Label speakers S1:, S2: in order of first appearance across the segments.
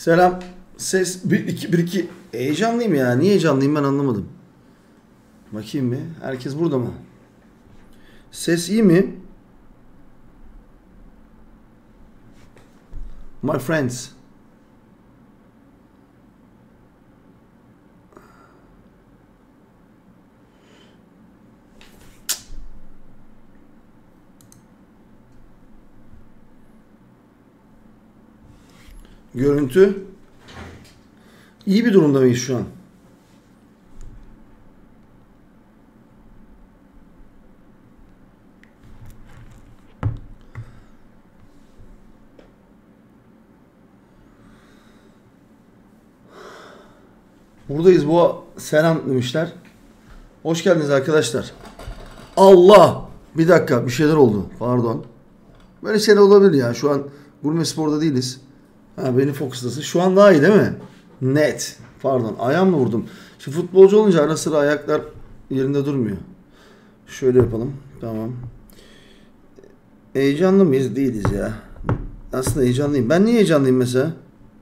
S1: Selam. Ses 1 2 1 2. Heyecanlıyım ya. Niye heyecanlıyım ben anlamadım. Bakayım bir. Herkes burada mı? Ses iyi mi? My friends. Görüntü. İyi bir durumda mıyız şu an? Buradayız bu selam demişler. Hoş geldiniz arkadaşlar. Allah! Bir dakika bir şeyler oldu. Pardon. Böyle şeyler olabilir ya. Şu an Gurme Spor'da değiliz. Ha beni fokuslasın. Şu an daha iyi değil mi? Net. Pardon. Ayağımla vurdum. Şimdi futbolcu olunca ara sıra ayaklar yerinde durmuyor. Şöyle yapalım. Tamam. Heyecanlı mıyız? Değiliz ya. Aslında heyecanlıyım. Ben niye heyecanlıyım mesela?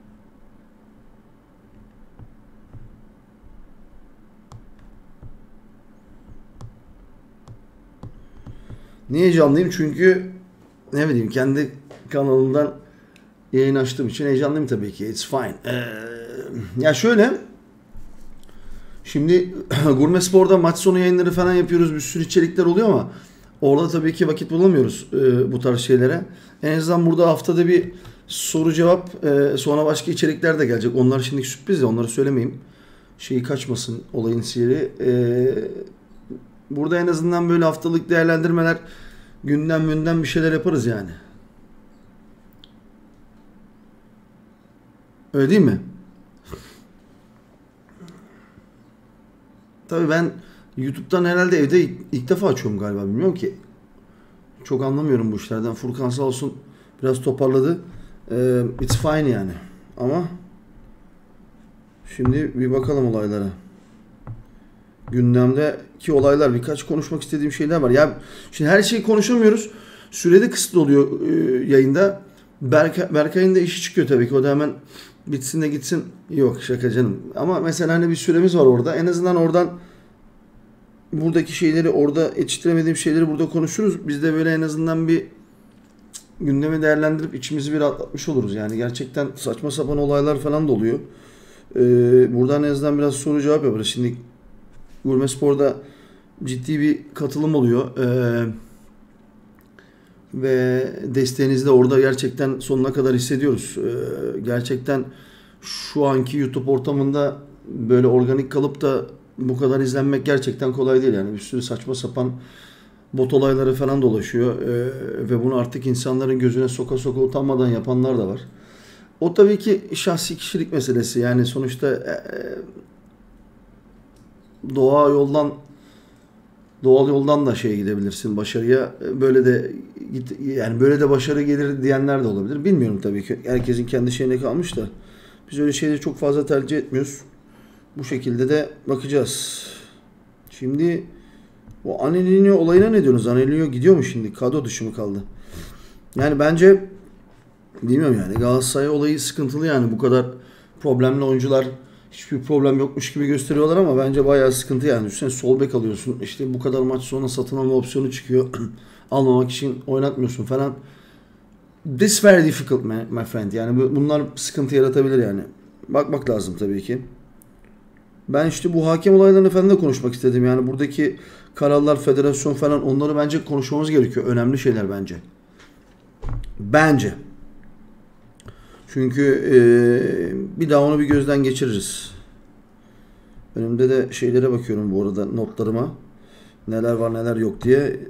S1: Niye heyecanlıyım? Çünkü ne bileyim kendi kanalımdan yayın açtığım için heyecanlıyım tabii ki. It's fine. Ya şöyle şimdi Gurme Spor'da maç sonu yayınları falan yapıyoruz. Bir sürü içerikler oluyor ama orada tabii ki vakit bulamıyoruz bu tarz şeylere. En azından burada haftada bir soru cevap sonra başka içerikler de gelecek. Onlar şimdilik sürpriz de onları söylemeyeyim. Şeyi kaçmasın olayın seyri. Burada en azından böyle haftalık değerlendirmeler gündem bir şeyler yaparız yani. Öyle değil mi? Tabii ben YouTube'dan herhalde evde ilk defa açıyorum galiba. Bilmiyorum ki. Çok anlamıyorum bu işlerden. Furkan sağ olsun biraz toparladı. It's fine yani. Ama şimdi bir bakalım olaylara. Gündemdeki olaylar birkaç konuşmak istediğim şeyler var. Ya şimdi her şeyi konuşamıyoruz. Sürede kısıtlı oluyor yayında. Berkay'ın da işi çıkıyor tabii ki. O da hemen bitsin de gitsin. Yok şaka canım. Ama mesela hani bir süremiz var orada. En azından oradan buradaki şeyleri orada yetiştiremediğim şeyleri burada konuşuruz. Biz de böyle en azından bir gündemi değerlendirip içimizi bir rahatlatmış oluruz. Yani gerçekten saçma sapan olaylar falan da oluyor. Buradan en azından biraz soru cevap yaparız. Şimdi Gurme Spor'da ciddi bir katılım oluyor. Ve desteğinizi de orada gerçekten sonuna kadar hissediyoruz. Gerçekten şu anki YouTube ortamında böyle organik kalıp da bu kadar izlenmek gerçekten kolay değil. Yani bir sürü saçma sapan bot olayları falan dolaşıyor. Ve bunu artık insanların gözüne soka soka utanmadan yapanlar da var. O tabii ki şahsi kişilik meselesi. Yani sonuçta doğal yoldan da şeye gidebilirsin başarıya. Böyle de yani böyle de başarı gelir diyenler de olabilir. Bilmiyorum tabii ki. Herkesin kendi şeyine kalmış da. Biz öyle şeyleri çok fazla tercih etmiyoruz. Bu şekilde de bakacağız. Şimdi o Anelino olayına ne diyorsunuz? Anelino gidiyor mu şimdi? Kadro dışı mı kaldı? Yani bence bilmiyorum yani. Galatasaray olayı sıkıntılı yani. Bu kadar problemli oyuncular hiçbir problem yokmuş gibi gösteriyorlar ama bence bayağı sıkıntı yani. Düşünsene sol bek alıyorsun. İşte bu kadar maç sonra satın alma opsiyonu çıkıyor. Almamak için oynatmıyorsun falan. This very difficult my friend. Yani bunlar sıkıntı yaratabilir yani. Bakmak lazım tabii ki. Ben işte bu hakem olaylarını falan da konuşmak istedim. Yani buradaki kararlar, federasyon falan onları bence konuşmamız gerekiyor. Önemli şeyler bence. Bence. Çünkü bir daha onu bir gözden geçiririz. Önümde de şeylere bakıyorum bu arada notlarıma. Neler var neler yok diye.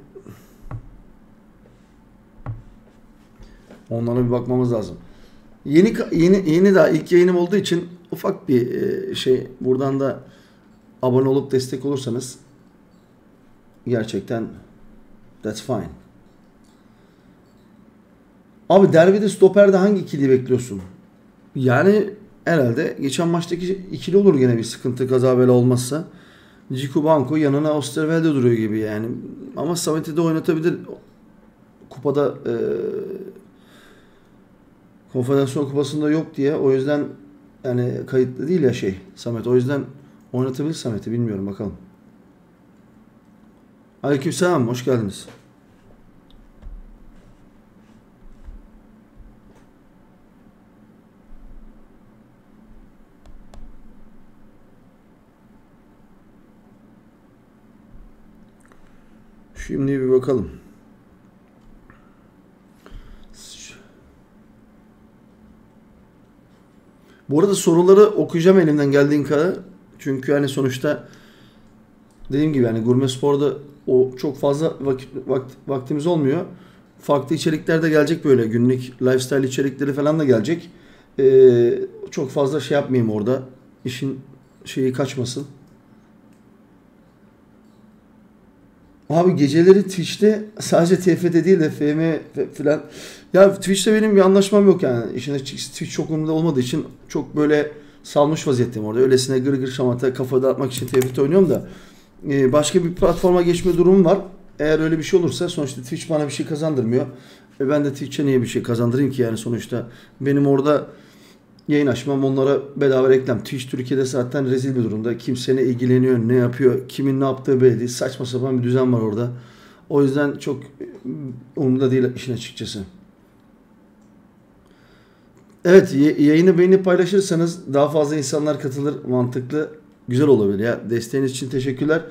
S1: Onlara bir bakmamız lazım. Yeni daha ilk yayınım olduğu için ufak bir şey buradan da abone olup destek olursanız gerçekten that's fine. Abi derbide stoperde hangi ikili bekliyorsun? Yani herhalde geçen maçtaki ikili olur gene bir sıkıntı kaza bela olmazsa. Ciku Banko yanına Osterwelde duruyor gibi yani. Ama Samet'i de oynatabilir. Kupada Konfederasyon Kupası'nda yok diye, o yüzden yani kayıtlı değil ya Samet. O yüzden oynatabilir Samet'i, bilmiyorum bakalım. Aleykümselam, hoş geldiniz. Şimdi bir bakalım. Bu arada soruları okuyacağım elimden geldiğin kadar. Çünkü hani sonuçta dediğim gibi yani Gurme Spor'da o çok fazla vaktimiz olmuyor. Farklı içerikler de gelecek, böyle günlük lifestyle içerikleri falan da gelecek. Çok fazla şey yapmayayım orada. İşin şeyi kaçmasın. Abi geceleri Twitch'te sadece TFT değil de FM falan. Ya Twitch'te benim bir anlaşmam yok yani. İşin açıkçası Twitch çok umurumda olmadığı için çok böyle salmış vaziyetteyim orada. Öylesine gır gır şamata kafa dağıtmak için TFT oynuyorum da. Başka bir platforma geçme durumum var. Eğer öyle bir şey olursa, sonuçta Twitch bana bir şey kazandırmıyor. Ben de Twitch'e niye bir şey kazandırayım ki yani, sonuçta benim orada yayın açmam onlara bedava reklam. Twitch Türkiye'de zaten rezil bir durumda. Kimse ne ilgileniyor, ne yapıyor, kimin ne yaptığı belli değil. Saçma sapan bir düzen var orada. O yüzden çok umurumda değil işin açıkçası. Evet, yayını beğenip paylaşırsanız daha fazla insanlar katılır. Mantıklı, güzel olabilir ya. Desteğiniz için teşekkürler.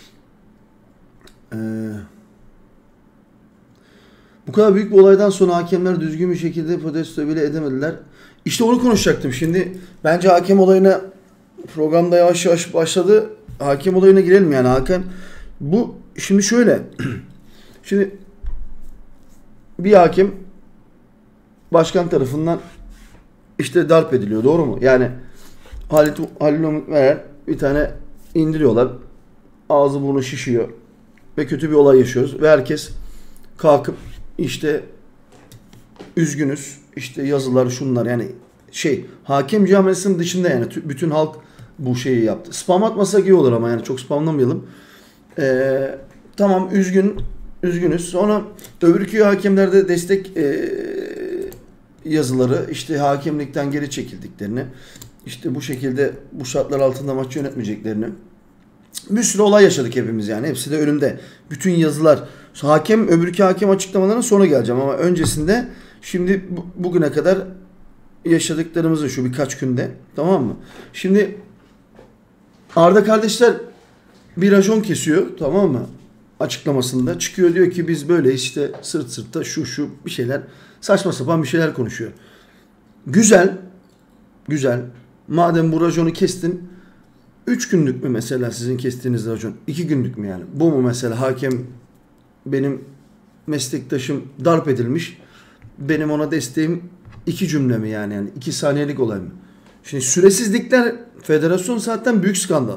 S1: Bu kadar büyük bir olaydan sonra hakemler düzgün bir şekilde protesto bile edemediler. İşte onu konuşacaktım. Şimdi bence hakem olayına, programda yavaş yavaş başladı. Hakem olayına girelim yani. Bu şimdi şöyle. Şimdi bir hakem başkan tarafından işte darp ediliyor. Doğru mu? Yani Halil Umut Meler bir tane indiriyorlar. Ağzı burnu şişiyor. Ve kötü bir olay yaşıyoruz. Ve herkes kalkıp işte üzgünüz, işte yazılar şunlar yani hakem camiasının dışında yani bütün halk bu şeyi yaptı. Spam atmasak iyi olur ama yani çok spamlamayalım. Tamam, üzgünüz. Sonra öbürkü hakemlerde destek yazıları, işte hakemlikten geri çekildiklerini, işte bu şekilde bu şartlar altında maç yönetmeyeceklerini. Bir sürü olay yaşadık hepimiz yani. Hepsi de önümde. Bütün yazılar. Öbürkü hakem açıklamalarına sonra geleceğim ama öncesinde şimdi bugüne kadar yaşadıklarımızı şu birkaç günde, tamam mı? Şimdi Arda kardeşler bir racon kesiyor, tamam mı? Açıklamasında çıkıyor, diyor ki biz böyle işte sırt sırta şu bir şeyler, saçma sapan bir şeyler konuşuyor. Güzel. Madem bu raconu kestin, 3 günlük mü mesela sizin kestiğiniz racon? 2 günlük mü yani? Bu mu mesela hakem, benim meslektaşım darp edilmiş, benim ona desteğim 2 cümle mi yani? 2 saniyelik olay mı? Şimdi süresizlikler, federasyon zaten büyük skandal.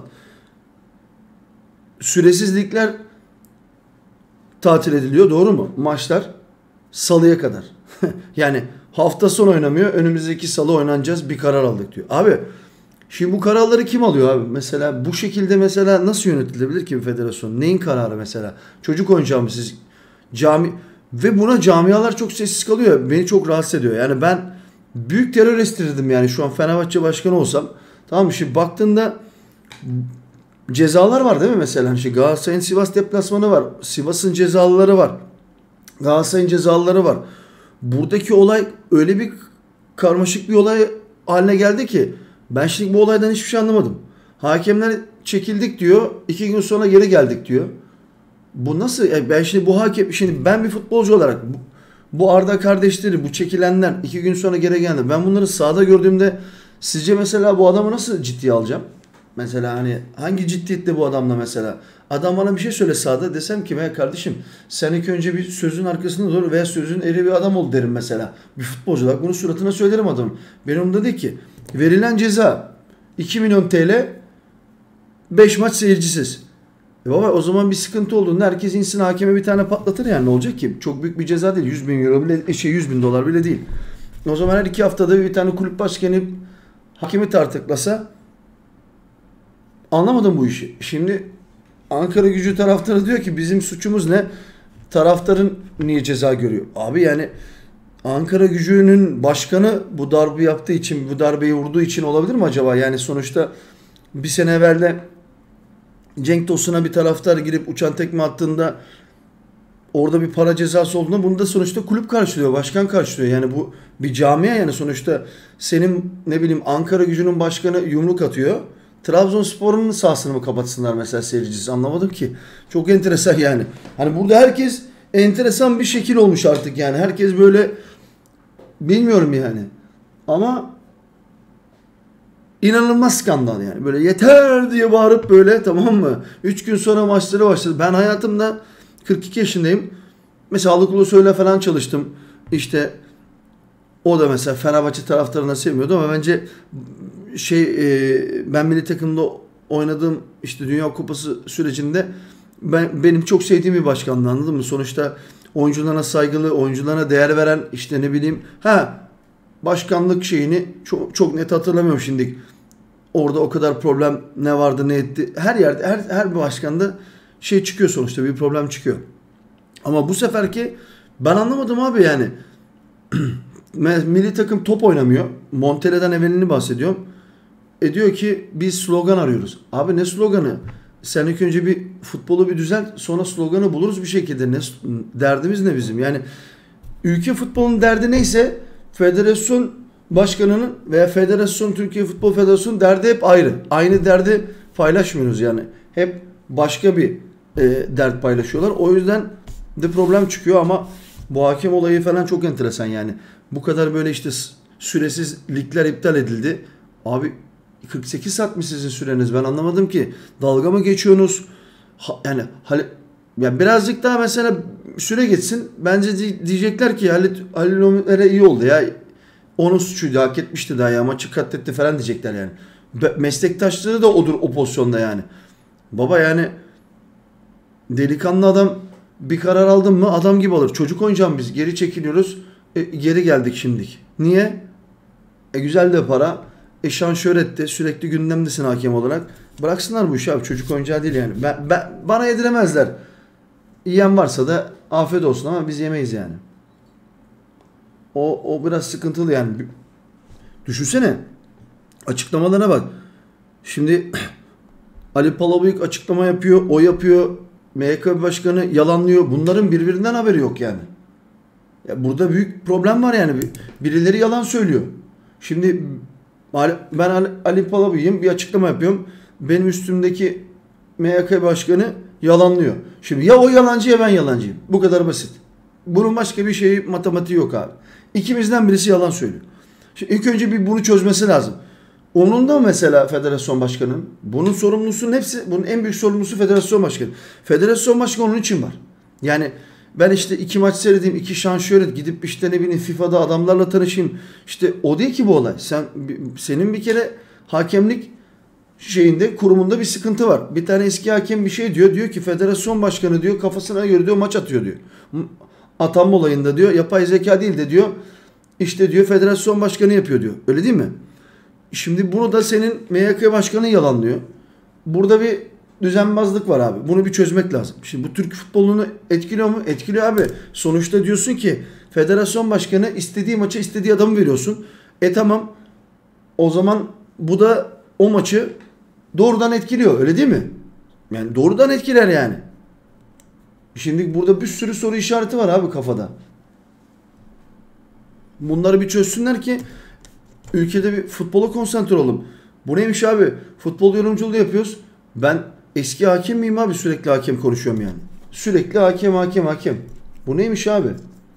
S1: Süresizlikler tatil ediliyor, doğru mu? Maçlar salıya kadar. Yani hafta sonu oynamıyor, önümüzdeki salı oynanacağız, bir karar aldık diyor. Abi şimdi bu kararları kim alıyor abi? Mesela bu şekilde mesela nasıl yönetilebilir ki bir federasyon? Neyin kararı mesela? Çocuk oyuncağı mı siz? Ve buna camialar çok sessiz kalıyor. Beni çok rahatsız ediyor. Yani ben büyük terör estirdim yani şu an Fenerbahçe başkanı olsam. Tamam mı? Şimdi baktığında cezalar var değil mi mesela? İşte Galatasaray'ın Sivas deplasmanı var. Sivas'ın cezalıları var. Galatasaray'ın cezalıları var. Buradaki olay öyle bir karmaşık bir olay haline geldi ki ben şimdi bu olaydan hiçbir şey anlamadım. Hakemler çekildik diyor. 2 gün sonra geri geldik diyor. Bu nasıl? Ben şimdi ben bir futbolcu olarak bu Arda kardeşleri, bu çekilenler, 2 gün sonra geri geldi. Ben bunları sahada gördüğümde sizce mesela bu adamı nasıl ciddiye alacağım? Mesela hani hangi ciddiyette bu adamla mesela? Adam bana bir şey söyle sahada, desem ki be kardeşim sen ilk önce bir sözün arkasında dur veya sözün eri bir adam ol derim mesela. Bir futbolcu olarak bunu suratına söylerim adamın. Benim umurumda değil ki. Verilen ceza 2 milyon TL, 5 maç seyircisiz. Baba o zaman bir sıkıntı olduğunda herkes insin hakeme bir tane patlatır yani, ne olacak ki? Çok büyük bir ceza değil. 100 bin euro bile, 100 bin dolar bile değil. O zaman her 2 haftada bir tane kulüp başkanı hakemi tartıklasa, anlamadım bu işi. Şimdi Ankara Gücü taraftarı diyor ki bizim suçumuz ne? Taraftarın niye ceza görüyor? Abi yani Ankara Gücü'nün başkanı bu darbe yaptığı için, bu darbeyi vurduğu için olabilir mi acaba? Yani sonuçta bir sene evvel de Cenk Tosun'a bir taraftar girip uçan tekme attığında orada bir para cezası olduğunda bunu da sonuçta kulüp karşılıyor, başkan karşılıyor. Yani bu bir camia, yani sonuçta senin ne bileyim Ankara Gücü'nün başkanı yumruk atıyor. Trabzonspor'un sahasını mı kapatsınlar mesela seyircisi? Anlamadım ki. Çok enteresan yani. Hani burada herkes enteresan bir şekil olmuş artık yani. Herkes böyle bilmiyorum yani. Ama İnanılmaz skandal yani. Böyle yeter diye bağırıp böyle, tamam mı? 3 gün sonra maçları başladı. Ben hayatımda 42 yaşındayım. Mesela Sağlık Ulusoy'la falan çalıştım. İşte o da mesela Fenerbahçe taraftarını sevmiyordu ama bence ben milli takımda oynadığım işte Dünya Kupası sürecinde benim çok sevdiğim bir başkandı, anladın mı? Sonuçta oyuncularına saygılı, oyuncularına değer veren, işte ne bileyim başkanlık şeyini çok net hatırlamıyorum şimdi. Orada o kadar problem ne vardı ne etti. Her yerde her bir başkanda şey çıkıyor, sonuçta bir problem çıkıyor. Ama bu seferki ben anlamadım abi yani. Milli takım top oynamıyor. Montella'dan evvelini bahsediyorum. Diyor ki biz slogan arıyoruz. Abi ne sloganı? Sen ilk önce bir futbolu bir düzelt, sonra sloganı buluruz bir şekilde. Derdimiz ne bizim? Yani ülke futbolunun derdi neyse federasyon başkanının veya Türkiye Futbol Federasyonu derdi hep ayrı. Aynı derdi paylaşmıyoruz yani. Hep başka bir dert paylaşıyorlar. O yüzden de problem çıkıyor ama bu hakem olayı falan çok enteresan yani. Bu kadar böyle işte süresiz ligler iptal edildi. Abi 48 saat mi sizin süreniz? Ben anlamadım ki. Dalga mı geçiyorsunuz? Yani birazcık daha mesela süre geçsin. Bence diyecekler ki Halil Ömer'e iyi oldu ya. Onun suçuydu, hak etmişti daha ya. Maçı katletti falan diyecekler yani. Meslektaşları da odur o pozisyonda yani. Baba yani delikanlı adam bir karar aldın mı adam gibi alır. Çocuk oynayacağım biz. Geri çekiliyoruz. Geri geldik şimdilik. Niye? Güzel de para. Şan şöhret de, sürekli gündemdesin hakem olarak. Bıraksınlar bu işi abi. Çocuk oyuncağı değil yani. Bana yediremezler. Yiyen varsa da afiyet olsun ama biz yemeyiz yani. O biraz sıkıntılı yani. Düşünsene. Açıklamalarına bak. Şimdi Ali Palabıyık açıklama yapıyor. O yapıyor. MHK Başkanı yalanlıyor. Bunların birbirinden haberi yok yani. Ya burada büyük problem var yani. Birileri yalan söylüyor. Şimdi ben Ali Palabıyık'ım, bir açıklama yapıyorum. Benim üstümdeki MHK Başkanı yalanlıyor. Şimdi ya o yalancı ya ben yalancıyım. Bu kadar basit. Bunun başka bir şeyi, matematiği yok abi. İkimizden birisi yalan söylüyor. Şimdi ilk önce bunu çözmesi lazım. Onun da mesela federasyon başkanının, bunun sorumlusunun hepsi, bunun en büyük sorumlusu federasyon başkanı. Federasyon başkanı onun için var. Yani ben işte 2 maç seyredeyim, 2 şansiyonu gidip işte ne bileyim FIFA'da adamlarla tanışayım. İşte o değil ki bu olay. Senin bir kere hakemlik kurumunda bir sıkıntı var. Bir tane eski hakem bir şey diyor. Diyor ki federasyon başkanı diyor kafasına göre diyor maç atıyor diyor. Atanma olayında diyor yapay zeka değil de diyor işte diyor federasyon başkanı yapıyor diyor. Öyle değil mi? Şimdi bunu da senin MHK başkanı yalanlıyor. Burada bir düzenbazlık var abi. Bunu bir çözmek lazım. Şimdi bu Türk futbolunu etkiliyor mu? Etkiliyor abi. Sonuçta diyorsun ki federasyon başkanı istediği maça istediği adamı veriyorsun. Tamam. O zaman bu da o maçı doğrudan etkiliyor. Öyle değil mi? Yani doğrudan etkiler yani. Şimdi burada bir sürü soru işareti var abi kafada. Bunları bir çözsünler ki ülkede bir futbola konsantre olalım. Bu neymiş abi? Futbol yorumculuğu yapıyoruz. Ben eski hakem miyim abi? Sürekli hakem konuşuyorum yani. Sürekli hakem. Bu neymiş abi?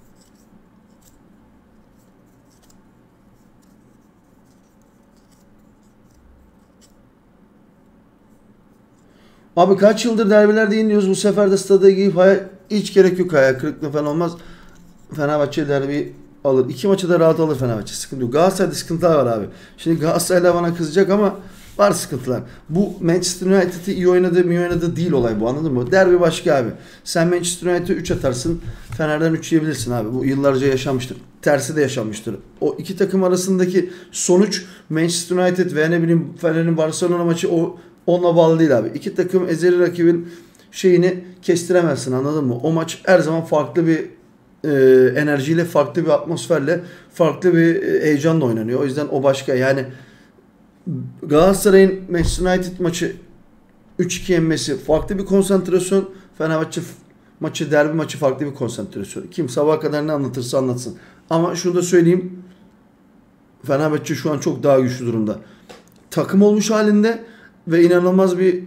S1: Abi kaç yıldır derbilerde yeniliyoruz. Bu sefer de stada gidip hiç gerek yok, hayal kırıklığı falan olmaz. Fenerbahçe derbi alır. 2 maçı da rahat alır Fenerbahçe. Sıkıntı yok. Galatasaray'da sıkıntılar var abi. Şimdi Galatasaray'la bana kızacak ama var sıkıntılar. Bu Manchester United'ı iyi oynadı değil olay bu, anladın mı? Derbi başka abi. Sen Manchester United'e 3 atarsın. Fener'den 3 yiyebilirsin abi. Bu yıllarca yaşanmıştır. Tersi de yaşanmıştır. O iki takım arasındaki sonuç Manchester United ve ne bileyim Fener'in Barcelona maçı onunla bağlı değil abi. İki takım ezeli rakibin şeyini kestiremezsin, anladın mı? O maç her zaman farklı bir enerjiyle, farklı bir atmosferle, farklı bir heyecanla oynanıyor. O yüzden o başka. Yani Galatasaray'ın Manchester United maçı 3-2 yenmesi farklı bir konsantrasyon. Fenerbahçe maçı, derbi maçı farklı bir konsantrasyon. Kim sabaha kadar ne anlatırsa anlatsın. Ama şunu da söyleyeyim. Fenerbahçe şu an çok daha güçlü durumda. Takım olmuş halinde ve inanılmaz bir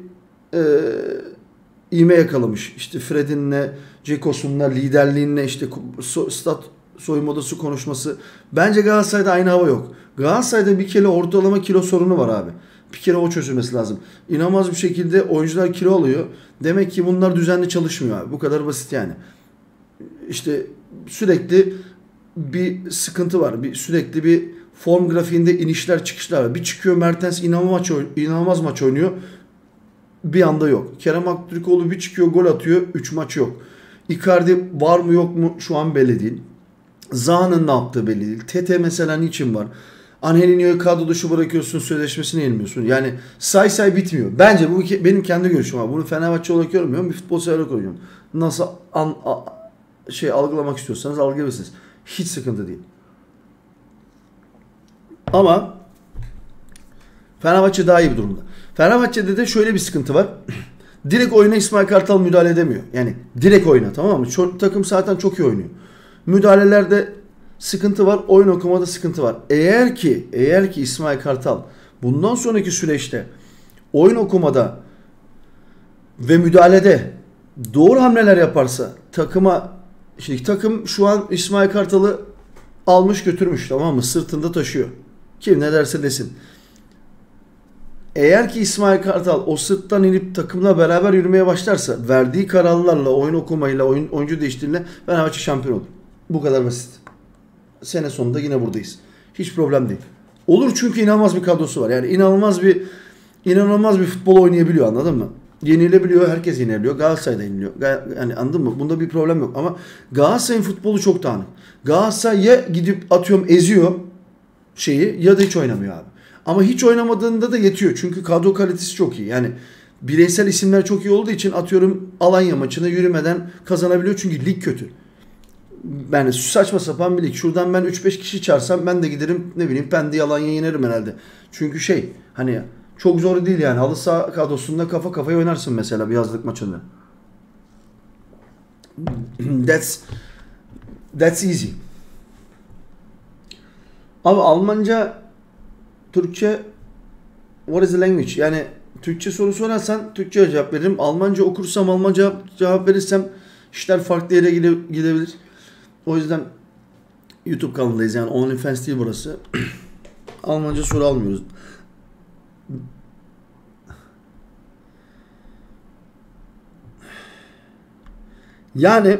S1: ivme yakalamış. İşte Fred'inle, Cekos'unla, liderliğinle, işte stat soyunma odası konuşması. Bence Galatasaray'da aynı hava yok. Galatasaray'da bir kere ortalama kilo sorunu var abi. Bir kere o çözülmesi lazım. İnanılmaz bir şekilde oyuncular kilo alıyor. Demek ki bunlar düzenli çalışmıyor abi. Bu kadar basit yani. İşte sürekli bir sıkıntı var. Sürekli bir form grafiğinde inişler çıkışlar var. Bir çıkıyor Mertens inanılmaz maç oynuyor. Bir anda yok. Kerem Aktürkoğlu bir çıkıyor gol atıyor. 3 maç yok. Icardi var mı yok mu şu an belli değil. Zaha'nın ne yaptığı belli değil. Tete mesela niçin var? Angelinho'yu kadro dışı bırakıyorsun, sözleşmesini yenmiyorsun. Yani say bitmiyor. Bence bu benim kendi görüşüm abi. Bunu Fenerbahçe olarak görmüyorum. Bir futbol sever olarak görüyorum. Nasıl algılamak istiyorsanız algılayabilirsiniz. Hiç sıkıntı değil. Ama Fenerbahçe daha iyi bir durumda. Fenerbahçe'de de şöyle bir sıkıntı var. Direkt oyuna İsmail Kartal müdahale edemiyor. Yani direkt oyuna, tamam mı? Takım zaten çok iyi oynuyor. Müdahalelerde sıkıntı var. Oyun okumada sıkıntı var. Eğer ki İsmail Kartal bundan sonraki süreçte oyun okumada ve müdahalede doğru hamleler yaparsa takım şu an İsmail Kartal'ı almış götürmüş, tamam mı? Sırtında taşıyor. Kim ne derse desin. Eğer ki İsmail Kartal o sırttan inip takımla beraber yürümeye başlarsa, verdiği kararlarla, oyun okumayla, oyuncu değiştirmeyle Fenerbahçe şampiyon olur. Bu kadar basit. Sene sonunda yine buradayız. Hiç problem değil. Olur çünkü inanılmaz bir kadrosu var. Yani inanılmaz bir futbol oynayabiliyor, anladın mı? Yenilebiliyor, herkes yenilebiliyor. Galatasaray da yeniliyor. Yani anladın mı? Bunda bir problem yok. Ama Galatasaray'ın futbolu çok dağınık. Galatasaray ya gidip atıyorum eziyor ya da hiç oynamıyor abi. Ama hiç oynamadığında da yetiyor. Çünkü kadro kalitesi çok iyi. Yani bireysel isimler çok iyi olduğu için atıyorum Alanya maçını yürümeden kazanabiliyor. Çünkü lig kötü. Yani saçma sapan bir lig. Şuradan ben 3-5 kişi çağırsam ben de giderim ne bileyim Pendik'i Alanya'yı yenerim herhalde. Çünkü hani çok zor değil yani. Halı saha kadrosunda kafa kafaya oynarsın mesela bir yazlık maçında. That's easy. Abi Almanca, Türkçe, what is the language? Yani Türkçe soru sorarsan Türkçe cevap veririm. Almanca okursam Almanca cevap verirsem işler farklı yere gidebilir. O yüzden YouTube kanalındayız yani OnlyFans değil burası. Almanca soru almıyoruz. Yani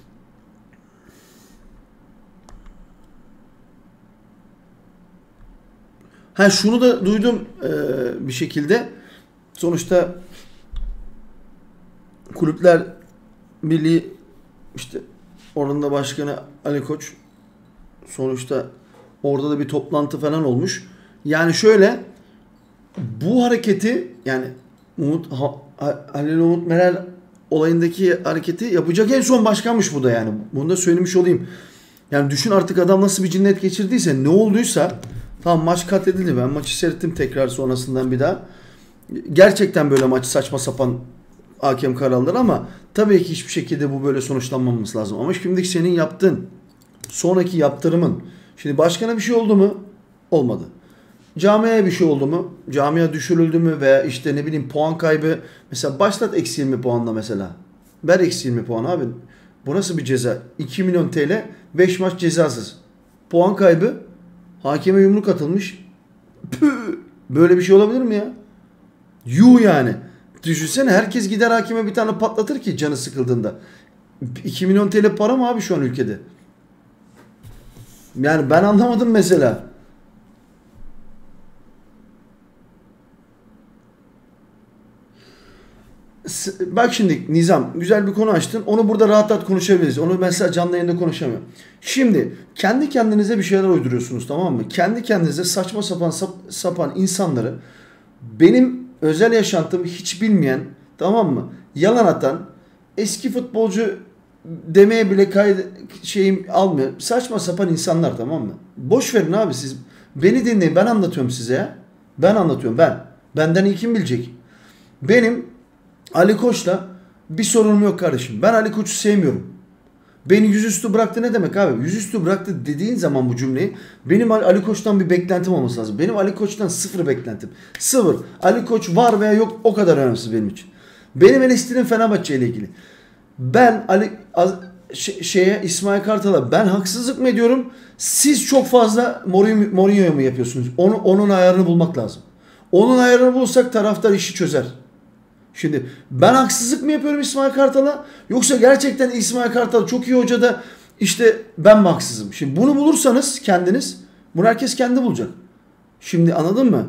S1: şunu da duydum bir şekilde. Sonuçta Kulüpler Birliği işte oranın da başkanı Ali Koç, sonuçta orada da bir toplantı falan olmuş. Yani şöyle, bu hareketi yani Halil Umut Meler olayındaki hareketi yapacak en son başkanmış bu da yani. Bunu da söylemiş olayım. Yani düşün artık adam nasıl bir cinnet geçirdiyse, ne olduysa. Tamam, maç katledildi. Ben maçı seyrettim tekrar sonrasından bir daha. Gerçekten böyle maç saçma sapan hakem kararları ama tabii ki hiçbir şekilde bu böyle sonuçlanmaması lazım. Ama şimdi senin yaptığın sonraki yaptırımın, şimdi başkana bir şey oldu mu? Olmadı. Camiaya bir şey oldu mu? Camia düşürüldü mü? Veya işte ne bileyim puan kaybı. Mesela başlat eksi 20 puanla mesela. Ver eksi 20 puan abi. Bu nasıl bir ceza? 2 milyon TL 5 maç cezasız. Puan kaybı. Hakeme yumruk atılmış. Püh! Böyle bir şey olabilir mi ya? Yani. Düşünsene, herkes gider hakeme bir tane patlatır ki canı sıkıldığında. 2 milyon TL para mı abi şu an ülkede? Yani ben anlamadım mesela. Bak şimdi Nizam, güzel bir konu açtın. Onu burada rahat konuşabiliriz. Onu mesela canlı yayında konuşamıyorum. Şimdi kendi kendinize bir şeyler uyduruyorsunuz, tamam mı? Kendi kendinize saçma sapan insanları, benim özel yaşantımı hiç bilmeyen, tamam mı, yalan atan eski futbolcu demeye bile şeyim almıyor. Saçma sapan insanlar, tamam mı? Boş verin abi siz. Beni dinleyin. Ben anlatıyorum size ya. Ben anlatıyorum ben. Benden iyi kim bilecek? Benim Ali Koç'la bir sorunum yok kardeşim. Ben Ali Koç'u sevmiyorum. Beni yüzüstü bıraktı ne demek abi? Yüzüstü bıraktı dediğin zaman bu cümleyi, benim Ali Koç'tan bir beklentim olması lazım. Benim Ali Koç'tan sıfır beklentim. Sıfır. Ali Koç var veya yok o kadar önemsiz benim için. Benim eleştirim Fenerbahçe ile ilgili. Ben İsmail Kartal'a ben haksızlık mı ediyorum? Siz çok fazla Mourinho'ya mı yapıyorsunuz? Onun ayarını bulmak lazım. Onun ayarını bulsak taraftar işi çözer. Şimdi ben haksızlık mı yapıyorum İsmail Kartal'a? Yoksa gerçekten İsmail Kartal çok iyi hoca da işte ben mi haksızım? Şimdi bunu bulursanız kendiniz, bunu herkes kendi bulacak. Şimdi anladın mı?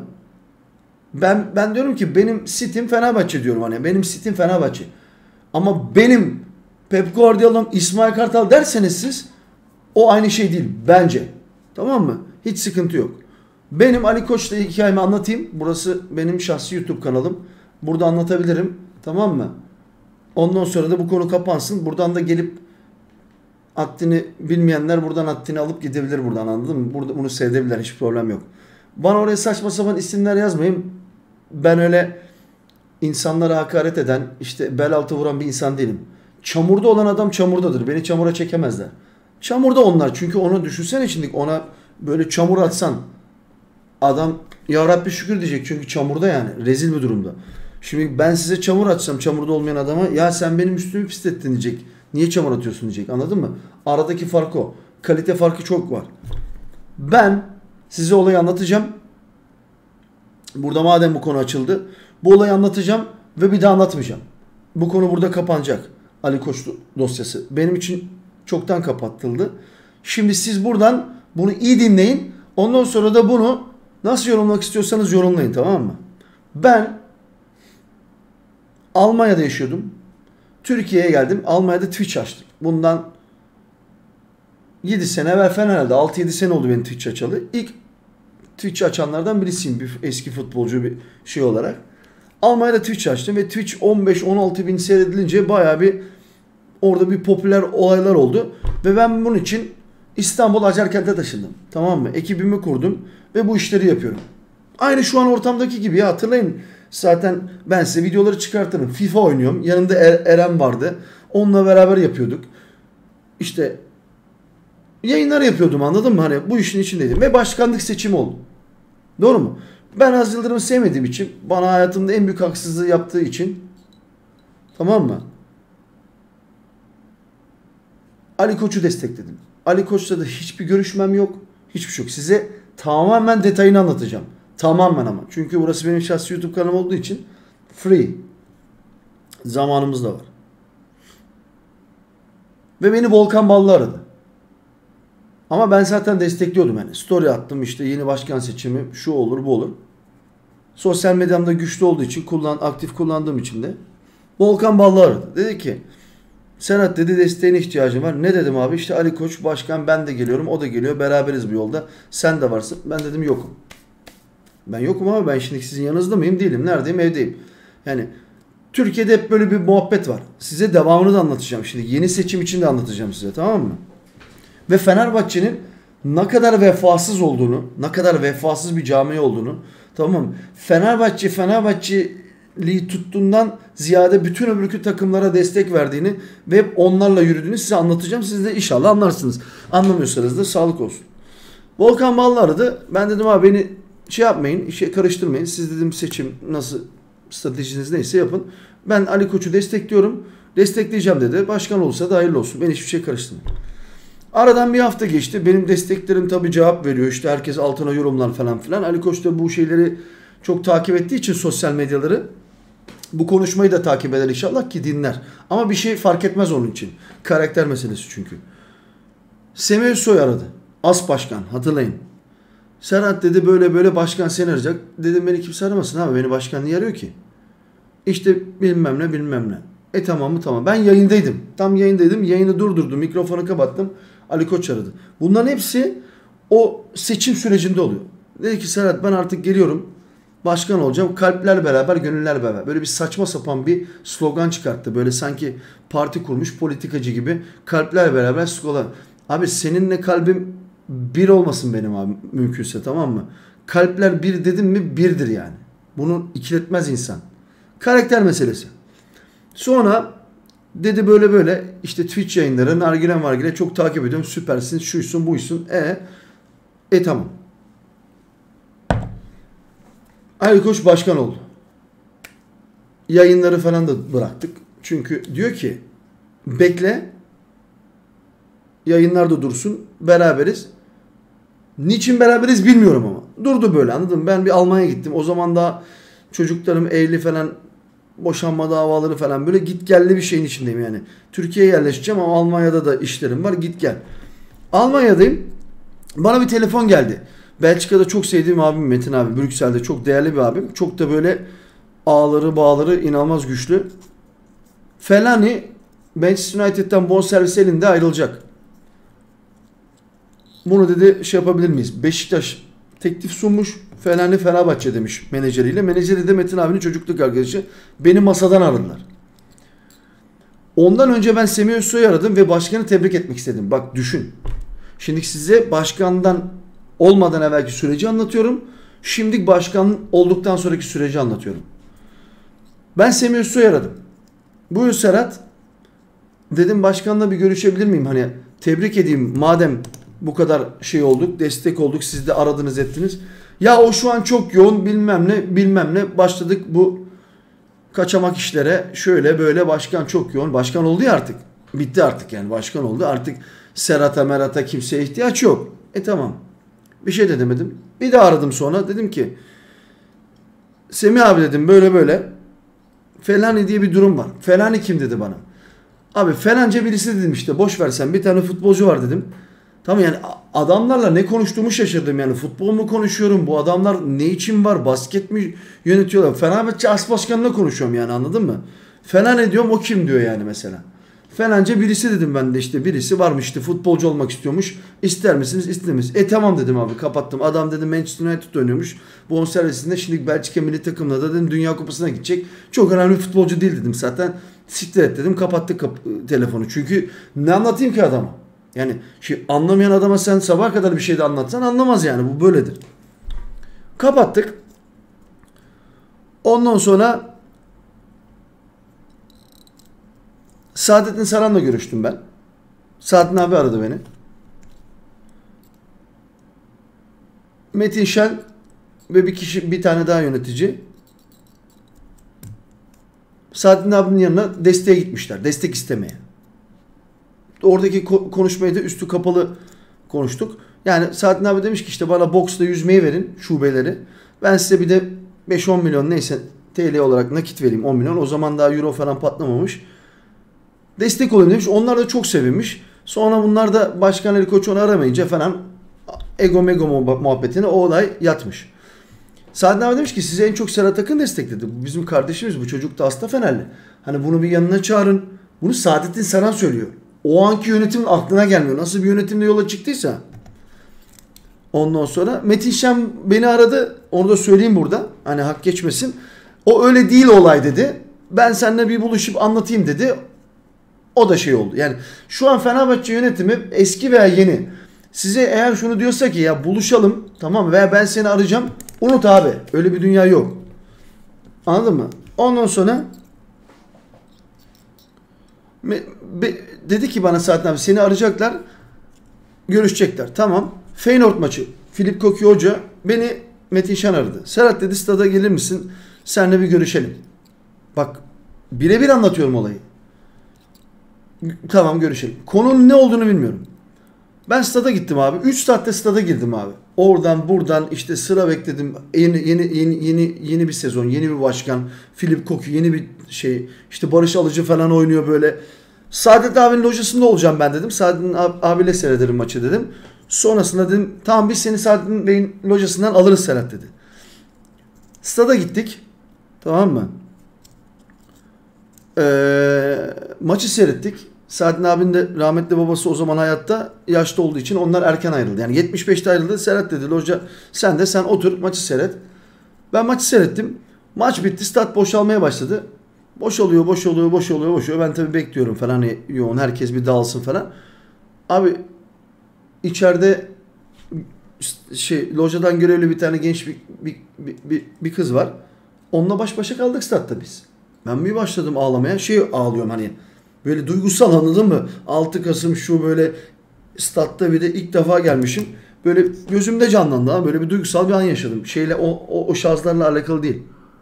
S1: Ben diyorum ki benim City'm Fenerbahçe diyorum hani. Benim City'm Fenerbahçe. Ama benim Pep Guardiola'm İsmail Kartal derseniz siz, o aynı şey değil bence. Tamam mı? Hiç sıkıntı yok. Benim Ali Koç'la hikayemi anlatayım. Burası benim şahsi YouTube kanalım. Burada anlatabilirim. Tamam mı? Ondan sonra da bu konu kapansın. Buradan da gelip haddini bilmeyenler buradan haddini alıp gidebilir buradan, anladın mı? Burada bunu seyredebilirler. Hiç problem yok. Bana oraya saçma sapan isimler yazmayın. Ben öyle insanlara hakaret eden, işte bel altı vuran bir insan değilim. Çamurda olan adam çamurdadır. Beni çamura çekemezler. Çamurda onlar. Çünkü onu düşünsene şimdi, ona böyle çamur atsan adam ya Rabbi şükür diyecek. Çünkü çamurda yani. Rezil bir durumda. Şimdi ben size çamur atsam çamurda olmayan adama, ya sen benim üstümü pislettin diyecek. Niye çamur atıyorsun diyecek. Anladın mı? Aradaki fark o. Kalite farkı çok var. Ben size olayı anlatacağım. Burada madem bu konu açıldı, bu olayı anlatacağım ve bir daha anlatmayacağım. Bu konu burada kapanacak. Ali Koç dosyası. Benim için çoktan kapatıldı. Şimdi siz buradan bunu iyi dinleyin. Ondan sonra da bunu nasıl yorumlamak istiyorsanız yorumlayın, tamam mı? Ben Almanya'da yaşıyordum. Türkiye'ye geldim. Almanya'da Twitch açtım. Bundan 7 sene evvel falan herhalde. 6-7 sene oldu benim Twitch açalı. İlk Twitch açanlardan birisiyim. Bir eski futbolcu bir şey olarak. Almanya'da Twitch açtım ve Twitch 15-16 bin seyredilince bayağı bir orada bir popüler olaylar oldu. Ve ben bunun için İstanbul Acarkent'e taşındım. Tamam mı? Ekibimi kurdum ve bu işleri yapıyorum. Aynı şu an ortamdaki gibi ya, hatırlayın. Zaten ben size videoları çıkartırım. FIFA oynuyorum. Yanımda Eren vardı. Onunla beraber yapıyorduk. İşte yayınlar yapıyordum, anladın mı? Hani bu işin içindeydim. Ve başkanlık seçimi oldu. Doğru mu? Ben Aziz Yıldırım'ı sevmediğim için, bana hayatımda en büyük haksızlığı yaptığı için, tamam mı? Ali Koç'u destekledim. Ali Koç'la da hiçbir görüşmem yok. Hiçbir şey yok. Size tamamen detayını anlatacağım. Tamamen ama. Çünkü burası benim şahsi YouTube kanalım olduğu için free. Zamanımız da var. Ve beni Volkan Ballı aradı. Ama ben zaten destekliyordum yani. Story attım işte, yeni başkan seçimi, şu olur bu olur. Sosyal medyamda güçlü olduğu için, aktif kullandığım için de Volkan Ballı aradı. Dedi ki Serhat dedi, desteğine ihtiyacım var. Ne dedim abi? İşte Ali Koç başkan, ben de geliyorum, o da geliyor, beraberiz bu yolda. Sen de varsın. Ben dedim yokum. Ben yokum ama ben şimdi sizin yanınızda mıyım? Değilim. Neredeyim? Evdeyim. Yani Türkiye'de hep böyle bir muhabbet var. Size devamını da anlatacağım şimdi. Yeni seçim için de anlatacağım size, tamam mı? Ve Fenerbahçe'nin ne kadar vefasız olduğunu, ne kadar vefasız bir camia olduğunu, tamam mı? Fenerbahçeliği tuttuğundan ziyade bütün öbürkü takımlara destek verdiğini ve hep onlarla yürüdüğünü size anlatacağım. Siz de inşallah anlarsınız. Anlamıyorsanız da sağlık olsun. Volkan Ballı aradı. Ben dedim abi beni şey yapmayın, işe karıştırmayın. Siz dedim seçim nasıl, stratejiniz neyse yapın. Ben Ali Koç'u destekliyorum. Destekleyeceğim dedi. Başkan olursa da hayırlı olsun. Ben hiçbir şey karıştırmayın. Aradan bir hafta geçti. Benim desteklerim tabii cevap veriyor. İşte herkes altına yorumlar falan filan. Ali Koç da bu şeyleri çok takip ettiği için sosyal medyaları, bu konuşmayı da takip eder inşallah ki dinler. Ama bir şey fark etmez onun için. Karakter meselesi çünkü. Semih Özsoy aradı. As başkan, hatırlayın. Serhat dedi böyle böyle başkan seni arayacak. Dedim beni kimse aramasın abi. Beni başkan niye arıyor ki? İşte bilmem ne bilmem ne. Tamam mı? Tamam. Ben yayındaydım. Tam yayındaydım. Yayını durdurdum. Mikrofonu kapattım. Ali Koç aradı. Bunların hepsi o seçim sürecinde oluyor. Dedi ki Serhat ben artık geliyorum. Başkan olacağım. Kalpler beraber, gönüller beraber. Böyle bir saçma sapan bir slogan çıkarttı. Böyle sanki parti kurmuş politikacı gibi. Kalpler beraber slogan. Abi seninle kalbim bir olmasın benim abi mümkünse, tamam mı? Kalpler bir dedim mi birdir yani. Bunu ikiletmez insan. Karakter meselesi. Sonra dedi böyle böyle işte Twitch yayınları, nargile margile çok takip ediyorum. Süpersin, şuysun, buysun. Tamam. Ali Koç başkan oldu. Yayınları falan da bıraktık. Çünkü diyor ki bekle, yayınlarda dursun, beraberiz. Niçin beraberiz bilmiyorum ama. Durdu böyle, anladın mı? Ben bir Almanya'ya gittim. O zaman da çocuklarım evli falan, boşanma davaları falan, böyle git gelli bir şeyin içindeyim yani. Türkiye'ye yerleşeceğim ama Almanya'da da işlerim var, git gel. Almanya'dayım. Bana bir telefon geldi. Belçika'da çok sevdiğim abim Metin abi. Brüksel'de çok değerli bir abim. Çok da böyle ağları bağları inanılmaz güçlü. Fellaini Manchester United'dan bonservis elinde ayrılacak. Bunu dedi şey yapabilir miyiz? Beşiktaş teklif sunmuş. Fellaini Fenerbahçe demiş menajeriyle. Menajeri de Metin abinin çocukluk arkadaşı. Beni masadan aradılar. Ondan önce ben Semih Özsoy'u aradım ve başkanı tebrik etmek istedim. Bak düşün. Şimdi size başkandan olmadan evvelki süreci anlatıyorum. Şimdi başkan olduktan sonraki süreci anlatıyorum. Ben Semih Özsoy'u aradım. Buyur Serhat. Dedim başkanla bir görüşebilir miyim? Hani tebrik edeyim madem bu kadar şey olduk, destek olduk, siz de aradınız ettiniz. Ya o şu an çok yoğun bilmem ne bilmem ne, başladık bu kaçamak işlere, şöyle böyle, başkan çok yoğun. Başkan oldu ya artık. Bitti artık yani, başkan oldu. Artık Serhat'a merata kimseye ihtiyaç yok. Tamam. Bir şey de demedim. Bir daha aradım sonra. Dedim ki Semih abi dedim böyle böyle. Fellaini diye bir durum var. Fellaini kim dedi bana. Abi falanca birisi dedim işte. Boş versen bir tane futbolcu var dedim. Tamam yani adamlarla ne konuştuğumu şaşırdım yani. Futbol mu konuşuyorum? Bu adamlar ne için var? Basket mi yönetiyorlar? Fenerbahçe as başkanıyla konuşuyorum yani, anladın mı? Fellaini diyorum, o kim diyor yani mesela. Falanca birisi dedim ben de, işte birisi varmış işte, futbolcu olmak istiyormuş. İster misiniz? İstemeyiz. Tamam dedim abi, kapattım. Adam dedim Manchester United oynuyormuş. Bonservisinde şimdi Belçika milli takımına da dedim Dünya Kupası'na gidecek. Çok önemli bir futbolcu değil dedim zaten. Siktir et dedim, kapattık telefonu. Çünkü ne anlatayım ki adama? Yani anlamayan adama sen sabaha kadar bir şey de anlatsan anlamaz yani, bu böyledir. Kapattık. Ondan sonra Saadettin Saran'la görüştüm ben. Saadettin abi aradı beni. Metin Şen ve bir tane daha yönetici. Saadettin abinin yanına desteğe gitmişler. Destek istemeye. Oradaki konuşmayı da üstü kapalı konuştuk. Yani Saadettin abi demiş ki işte bana boksla yüzmeyi verin, şubeleri. Ben size bir de 5-10 milyon neyse TL olarak nakit vereyim, 10 milyon. O zaman daha euro falan patlamamış. Destek olayım demiş. Onlar da çok sevinmiş. Sonra bunlar da Başkan Ali Koç onu aramayınca falan ego muhabbetine o olay yatmış. Saadettin abi demiş ki size en çok Serhat Akın destekledi. Bu bizim kardeşimiz, bu çocuk da hasta Fenerli. Hani bunu bir yanına çağırın. Bunu Saadettin Saran söylüyor. O anki yönetimin aklına gelmiyor. Nasıl bir yönetimle yola çıktıysa. Ondan sonra Metin Şen beni aradı. Onu da söyleyeyim burada. Hani hak geçmesin. O öyle değil olay dedi. Ben seninle bir buluşup anlatayım dedi. O da şey oldu. Yani şu an Fenerbahçe yönetimi eski veya yeni. Size eğer şunu diyorsa ki ya buluşalım, tamam, veya ben seni arayacağım. Unut abi. Öyle bir dünya yok. Anladın mı? Ondan sonra dedi ki bana Saadettin abi seni arayacaklar. Görüşecekler. Tamam. Feyenoord maçı. Filip Koki Hoca beni Metin Şen aradı. Serhat dedi stada gelir misin? Seninle bir görüşelim. Bak birebir anlatıyorum olayı. Tamam görüşelim. Konunun ne olduğunu bilmiyorum. Ben stada gittim abi. 3 saatte stada girdim abi. Oradan buradan işte sıra bekledim. Yeni bir sezon, yeni bir başkan, Filip Koki, yeni bir şey. İşte Barış Alıcı falan oynuyor böyle. Saadet abinin lojasında olacağım ben dedim. Saadettin abiyle seyrederim maçı dedim. Sonrasında dedim tamam biz seni Saadettin Bey'in lojasından alırız Serhat dedi. Stada gittik. Tamam mı? Maçı seyrettik. Saadettin abinin de rahmetli babası o zaman hayatta, yaşlı olduğu için onlar erken ayrıldı. Yani 75'te ayrıldı. Serhat dedi loja sen de, sen otur maçı seyret. Ben maçı seyrettim. Maç bitti. Stat boşalmaya başladı. Boşalıyor. Ben tabii bekliyorum falan. Hani yoğun, herkes bir dağılsın falan. Abi içeride locadan görevli bir tane genç bir kız var. Onunla baş başa kaldık statta biz. Ben bir başladım ağlamaya. Ağlıyorum hani. Böyle duygusal, anladın mı? 6 Kasım şu böyle statta, bir de ilk defa gelmişim. Böyle gözümde canlandı ha. Böyle bir duygusal bir an yaşadım. O şahıslarla alakalı değil.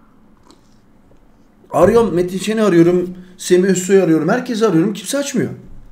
S1: Arıyorum, Metin Şen'i arıyorum. Semih Özsoy'u arıyorum. Herkesi arıyorum. Kimse açmıyor.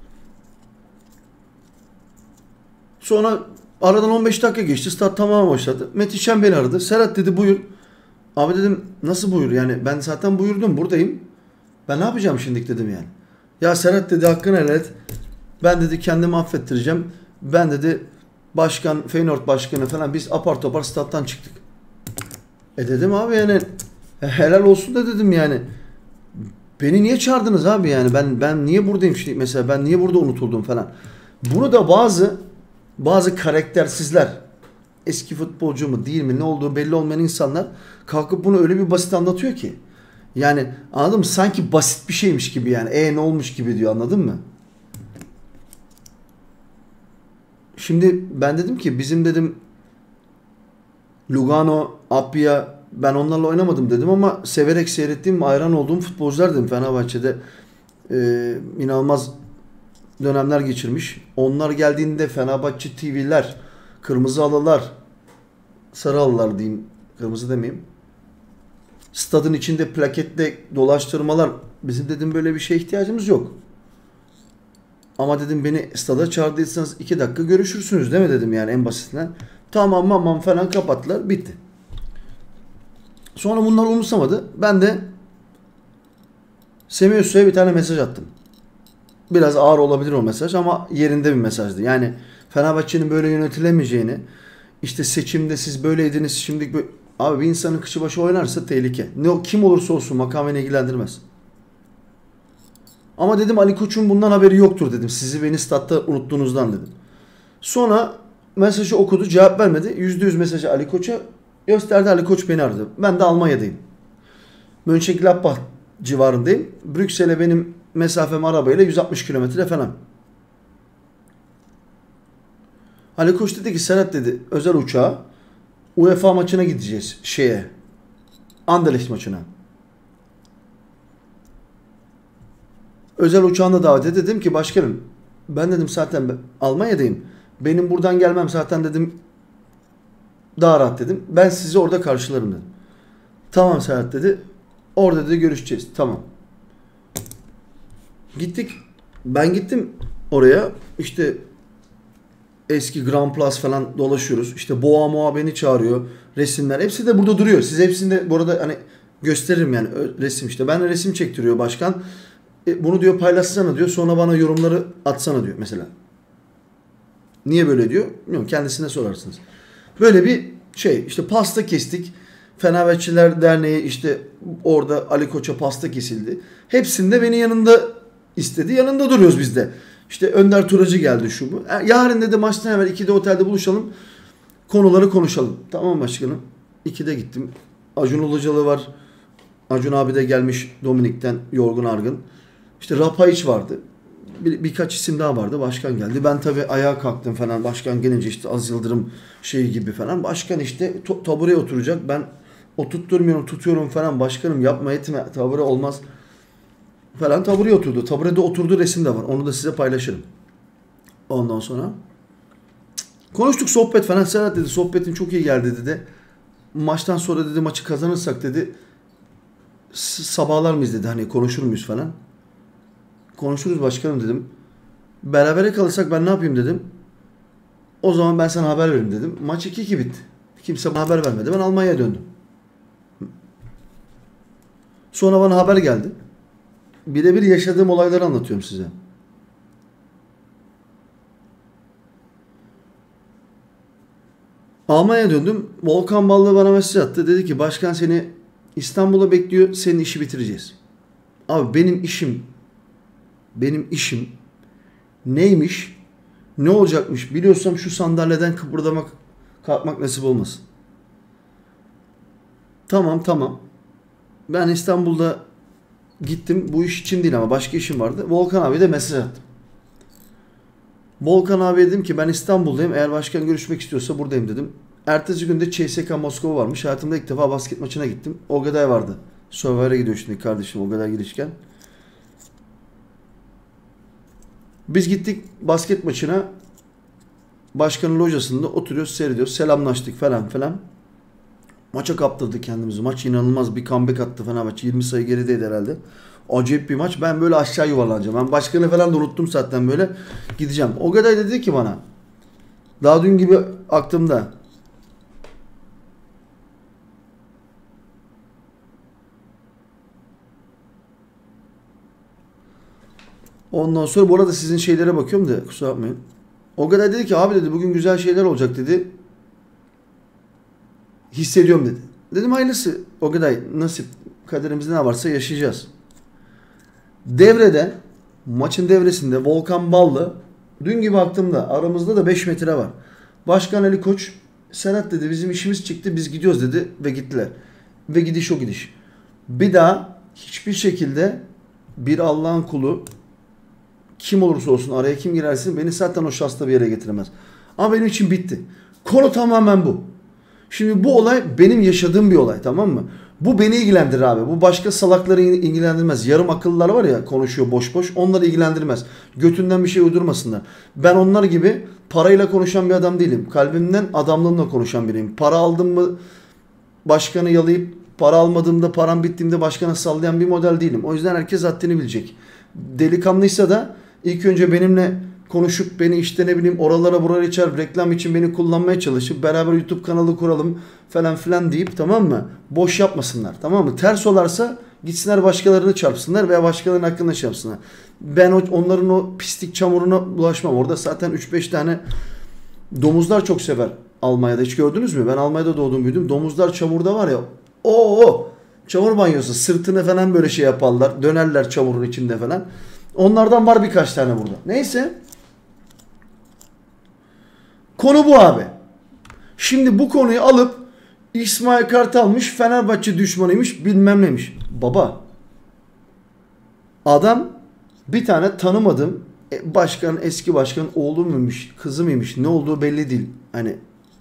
S1: Sonra aradan 15 dakika geçti. Stat tamamen başladı. Metin Şen beni aradı. Serhat dedi, buyur. Abi dedim, nasıl buyur? Yani ben zaten buyurdum, buradayım. Ben ne yapacağım şimdi dedim yani. Ya Serhat dedi, hakkını helal et. Ben dedi kendimi affettireceğim. Ben dedi başkan, Feyenoord başkanı falan, biz apar topar stat'tan çıktık. Dedim abi yani helal olsun da dedim yani. Beni niye çağırdınız abi yani? Ben niye buradayım şimdi mesela? Ben niye burada unutuldum falan. Bunu da bazı karaktersizler, eski futbolcu mu değil mi, ne olduğu belli olmayan insanlar kalkıp bunu öyle bir basit anlatıyor ki. Yani anladın mı? Sanki basit bir şeymiş gibi yani. Ne olmuş gibi diyor, anladın mı? Şimdi ben dedim ki bizim dedim Lugano, Appiah, ben onlarla oynamadım dedim ama severek seyrettiğim, hayran olduğum futbolcular dedim. Fenerbahçe'de inanılmaz dönemler geçirmiş. Onlar geldiğinde Fenerbahçe TV'ler, kırmızı halılar, sarı halılar diyeyim, kırmızı demeyeyim. Stadın içinde plaketle dolaştırmalar. Bizim dedim böyle bir şeye ihtiyacımız yok. Ama dedim beni stada çağırdıysanız 2 dakika görüşürsünüz değil mi dedim yani, en basitinden. Tamam falan, kapattılar, bitti. Sonra bunlar umursamadı. Ben de Semih Özsoy'a bir tane mesaj attım. Biraz ağır olabilir o mesaj ama yerinde bir mesajdı. Yani Fenerbahçe'nin böyle yönetilemeyeceğini, işte seçimde siz böyleydiniz, şimdi böyle... Abi bir insanın kıçı başı oynarsa tehlike. Kim olursa olsun makam beni ilgilendirmez. Ama dedim Ali Koç'un bundan haberi yoktur dedim. Sizi beni statta unuttuğunuzdan dedim. Sonra mesajı okudu, cevap vermedi. %100 mesajı Ali Koç'a gösterdi. Ali Koç beni aradı. Ben de Almanya'dayım. Mönchengladbach civarındayım. Brüksel'e benim mesafem arabayla 160 kilometre falan. Ali Koç dedi ki, Serhat dedi, özel uçağa UEFA maçına gideceğiz Anderlecht maçına. Özel uçağına davet et. Dedim ki başkanım, ben dedim zaten Almanya'dayım. Benim buradan gelmem zaten dedim daha rahat dedim. Ben sizi orada karşılarım dedim. Tamam Serhat dedi. Orada dedi görüşeceğiz. Tamam. Gittik. Ben gittim oraya. İşte eski Grand Place falan dolaşıyoruz. İşte Boğa beni çağırıyor. Resimler. Hepsi de burada duruyor. Siz hepsinde bu arada hani gösteririm yani resim işte. Ben resim çektiriyor başkan. Bunu diyor paylaşsana diyor. Sonra bana yorumları atsana diyor mesela. Niye böyle diyor? Bilmiyorum. Kendisine sorarsınız. Böyle bir şey. İşte pasta kestik. Fenerbahçeliler Derneği işte orada Ali Koç'a pasta kesildi. Hepsinde beni yanında istedi. Yanında duruyoruz biz de. İşte Önder Turacı geldi şu bu. Yarın dedi maçtan evvel 2'de otelde buluşalım. Konuları konuşalım. Tamam başkanım. 2'de gittim. Acun Ilıcalı var. Acun abi de gelmiş Dominik'ten yorgun argın. İşte Rapayiç vardı. Birkaç isim daha vardı. Başkan geldi. Ben tabii ayağa kalktım falan. Başkan gelince işte Az Yıldırım gibi falan. Başkan işte tabureye oturacak. Ben oturtturmuyorum, tutuyorum falan. Başkanım yapma etme. Tabure olmaz. Falan tabureye oturdu. Taburede oturduğu resim de var. Onu da size paylaşırım. Ondan sonra konuştuk, sohbet falan. Serhat dedi sohbetin çok iyi geldi dedi. Maçtan sonra dedi maçı kazanırsak dedi sabahlar mıyız dedi, hani konuşur muyuz falan. Konuşuruz başkanım dedim. Berabere kalırsak ben ne yapayım dedim. O zaman ben sana haber veririm dedim. Maç 2-2 bitti. Kimse bana haber vermedi. Ben Almanya'ya döndüm. Sonra bana haber geldi. Birebir yaşadığım olayları anlatıyorum size. Almanya'ya döndüm. Volkan Ballı bana mesaj attı. Dedi ki başkan seni İstanbul'a bekliyor. Senin işi bitireceğiz. Abi benim işim neymiş, ne olacakmış biliyorsam şu sandalyeden kıpırdamak, kalkmak nasip olmasın. Tamam. Ben İstanbul'da gittim. Bu iş için değil ama başka işim vardı. Volkan abiye de mesaj attım. Volkan abi dedim ki ben İstanbul'dayım. Eğer başkan görüşmek istiyorsa buradayım dedim. Ertesi günde CSKA Moskova varmış. Hayatımda ilk defa basket maçına gittim. Ogaday vardı. Survivor'a gidiyor şimdi kardeşim Ogaday girişken. Biz gittik basket maçına. Başkanın lojasında oturuyoruz, seyrediyoruz. Selamlaştık falan filan. Maça kaptırdık kendimizi. Maç inanılmaz bir comeback attı Fenerbahçe. 20 sayı gerideydi herhalde. Acayip bir maç. Ben böyle aşağı yuvarlanacağım. Ben başkanı falan da unuttum zaten böyle. Gideceğim. Ogaday dedi ki bana. Daha dün gibi aklımda. Ondan sonra bu arada sizin şeylere bakıyorum da kusura bakmayın. Ogaday dedi ki abi dedi bugün güzel şeyler olacak dedi. Hissediyorum dedi. Dedim hayırlısı Ogaday nasip kaderimizde ne varsa yaşayacağız. Devrede maçın devresinde Volkan Ballı dün gibi aklımda aramızda da 5 metre var. Başkan Ali Koç Serhat dedi bizim işimiz çıktı biz gidiyoruz dedi ve gittiler. Ve gidiş o gidiş. Bir daha hiçbir şekilde bir Allah'ın kulu kim olursa olsun araya kim girerse beni zaten o şahsla bir yere getiremez. Ama benim için bitti. Konu tamamen bu. Şimdi bu olay benim yaşadığım bir olay tamam mı? Bu beni ilgilendirir abi. Bu başka salakları ilgilendirmez. Yarım akıllılar var ya konuşuyor boş boş. Onları ilgilendirmez. Götünden bir şey uydurmasınlar. Ben onlar gibi parayla konuşan bir adam değilim. Kalbimden adamlığımla konuşan biriyim. Para aldım mı başkanı yalayıp para almadığımda param bittiğimde başkana sallayan bir model değilim. O yüzden herkes haddini bilecek. Delikanlıysa da ilk önce benimle konuşup beni işte ne bileyim oralara buraya çağırıp reklam için beni kullanmaya çalışıp beraber YouTube kanalı kuralım falan filan deyip tamam mı? Boş yapmasınlar tamam mı? Ters olarsa gitsinler başkalarını çarpsınlar veya başkalarının hakkında şey yapsınlar. Ben onların o pislik çamuruna bulaşmam. Orada zaten 3-5 tane domuzlar çok sever Almanya'da. Hiç gördünüz mü? Ben Almanya'da doğdum büyüdüm. Domuzlar çamurda var ya çamur banyosu sırtını falan böyle şey yaparlar. Dönerler çamurun içinde falan. Onlardan var birkaç tane burada. Neyse. Konu bu abi. Şimdi bu konuyu alıp İsmail Kartal'mış, Fenerbahçe düşmanıymış, bilmem neymiş. Baba. Adam bir tane tanımadığım başkan, eski başkan oğlu muymuş, kızı mıymış, ne olduğu belli değil. Hani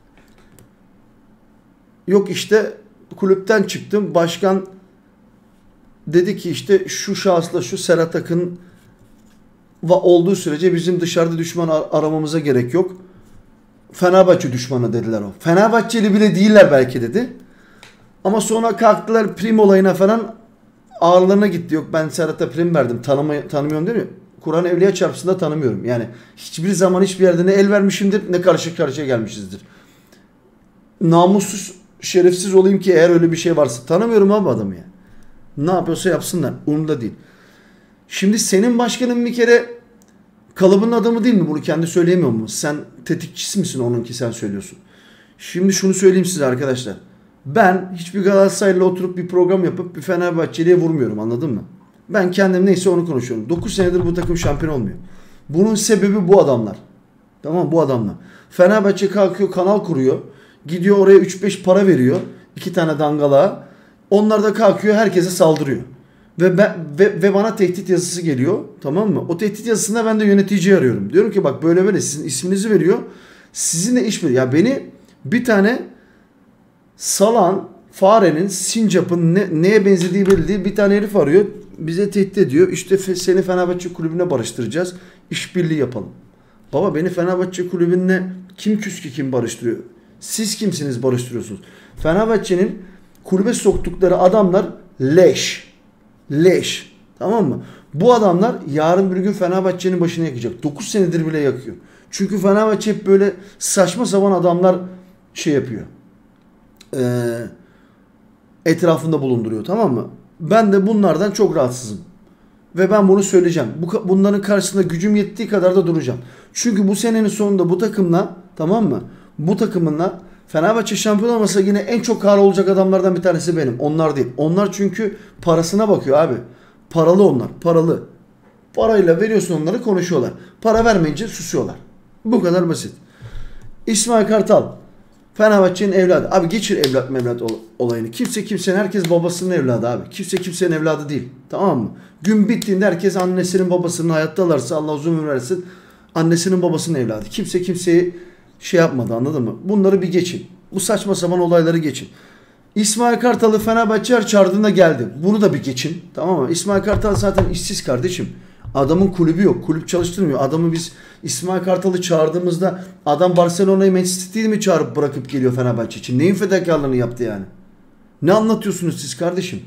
S1: yok işte kulüpten çıktım. Başkan dedi ki işte şu şahısla şu Serhat Akın olduğu sürece bizim dışarıda düşman aramamıza gerek yok. Fenerbahçe düşmanı dediler o. Fenerbahçeli bile değiller belki dedi. Ama sonra kalktılar prim olayına falan ağırlarına gitti. Yok ben Serhat'a prim verdim. Tanımıyorum değil mi? Kur'an Evliya çarpısında tanımıyorum. Yani hiçbir zaman hiçbir yerde ne el vermişimdir ne karşı karşıya gelmişizdir. Namussuz, şerefsiz olayım ki eğer öyle bir şey varsa. Tanımıyorum abi adamı yani. Ne yapıyorsa yapsınlar. Umurumda değil. Şimdi senin başkanın bir kere kalıbının adamı değil mi? Bunu kendi söyleyemiyor mu? Sen tetikçisi misin onunki sen söylüyorsun. Şimdi şunu söyleyeyim size arkadaşlar. Ben hiçbir Galatasaray'la oturup bir program yapıp bir Fenerbahçeli'ye vurmuyorum anladın mı? Ben kendim neyse onu konuşuyorum. 9 senedir bu takım şampiyon olmuyor. Bunun sebebi bu adamlar. Tamam bu adamlar. Fenerbahçe kalkıyor kanal kuruyor. Gidiyor oraya 3-5 para veriyor. 2 tane dangala. Onlar da kalkıyor herkese saldırıyor. Ve bana tehdit yazısı geliyor. Tamam mı? O tehdit yazısında ben de yöneticiyi arıyorum. Diyorum ki bak böyle böyle sizin isminizi veriyor. Sizinle iş veriyor. Ya beni bir tane salan, farenin, sincapın neye benzediği belli değil. Bir tane herif arıyor. Bize tehdit ediyor. İşte seni Fenerbahçe kulübüne barıştıracağız. İşbirliği yapalım. Baba beni Fenerbahçe kulübünle kim küs ki kim barıştırıyor? Siz kimsiniz barıştırıyorsunuz? Fenerbahçe'nin kulübe soktukları adamlar leş. Leş. Tamam mı? Bu adamlar yarın bir gün Fenerbahçe'nin başını yakacak. 9 senedir bile yakıyor. Çünkü Fenerbahçe hep böyle saçma sapan adamlar şey yapıyor. Etrafında bulunduruyor. Tamam mı? Ben de bunlardan çok rahatsızım. Ve ben bunu söyleyeceğim. Bunların karşısında gücüm yettiği kadar da duracağım. Çünkü bu senenin sonunda bu takımla tamam mı? Bu takımınla Fenerbahçe şampiyon olmasa yine en çok kar olacak adamlardan bir tanesi benim. Onlar değil. Onlar çünkü parasına bakıyor abi. Paralı onlar. Paralı. Parayla veriyorsun onları konuşuyorlar. Para vermeyince susuyorlar. Bu kadar basit. İsmail Kartal Fenerbahçe'nin evladı. Abi geçir evlat mevlat olayını. Kimse kimsenin, herkes babasının evladı abi. Kimse kimsenin evladı değil. Tamam mı? Gün bittiğinde herkes annesinin babasının, hayattalarsa Allah uzun ömür versin, annesinin babasının evladı. Kimse kimseyi şey yapmadı, anladın mı? Bunları bir geçin. Bu saçma sapan olayları geçin. İsmail Kartal'ı Fenerbahçe çağırdığında geldi. Bunu da bir geçin. Tamam mı? İsmail Kartal zaten işsiz kardeşim. Adamın kulübü yok. Kulüp çalıştırmıyor. Adamı biz İsmail Kartal'ı çağırdığımızda adam Barcelona'yı, Manchester City'yi mi çağırıp bırakıp geliyor Fenerbahçe için? Neyin fedakarlığını yaptı yani? Ne anlatıyorsunuz siz kardeşim?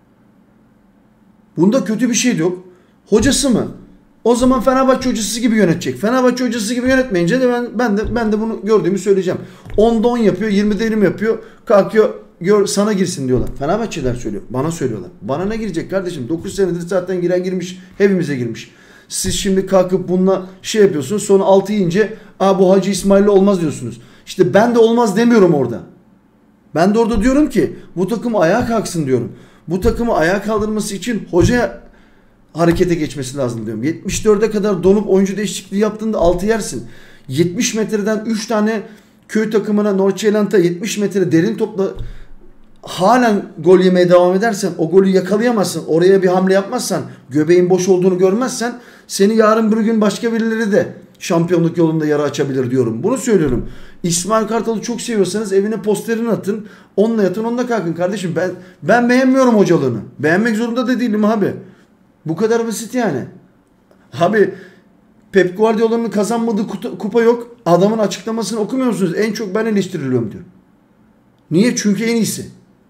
S1: Bunda kötü bir şey de yok. Hocası mı? O zaman Fenerbahçe hocası gibi yönetecek. Fenerbahçe hocası gibi yönetmeyince de ben de bunu gördüğümü söyleyeceğim. 10'da 10 yapıyor, 20'de 20 yapıyor. Kalkıyor, sana girsin diyorlar. Fenerbahçeler söylüyor. Bana söylüyorlar. Bana ne girecek kardeşim? 9 senedir zaten giren girmiş. Hepimize girmiş. Siz şimdi kalkıp bununla şey yapıyorsunuz. Sonra 6 yiyince bu Hacı İsmail'le olmaz diyorsunuz. İşte ben de olmaz demiyorum orada. Ben de orada diyorum ki bu takım ayağa kalksın diyorum. Bu takımı ayağa kaldırması için hoca harekete geçmesi lazım diyorum. 74'e kadar donup oyuncu değişikliği yaptığında 6 yersin. 70 metreden 3 tane köy takımına, Nordsjælland'a 70 metre derin topla halen gol yemeye devam edersen, o golü yakalayamazsın, oraya bir hamle yapmazsan, göbeğin boş olduğunu görmezsen, seni yarın bir gün başka birileri de şampiyonluk yolunda yara açabilir diyorum. Bunu söylüyorum. İsmail Kartal'ı çok seviyorsanız evine posterini atın, onunla yatın, onunla kalkın kardeşim. Ben beğenmiyorum hocalığını. Beğenmek zorunda da değilim abi. Bu kadar basit yani. Abi Pep Guardiola'nın kazanmadığı kupa yok. Adamın açıklamasını okumuyor musunuz? En çok ben eleştiriliyorum diyor. Niye? Çünkü en iyisi.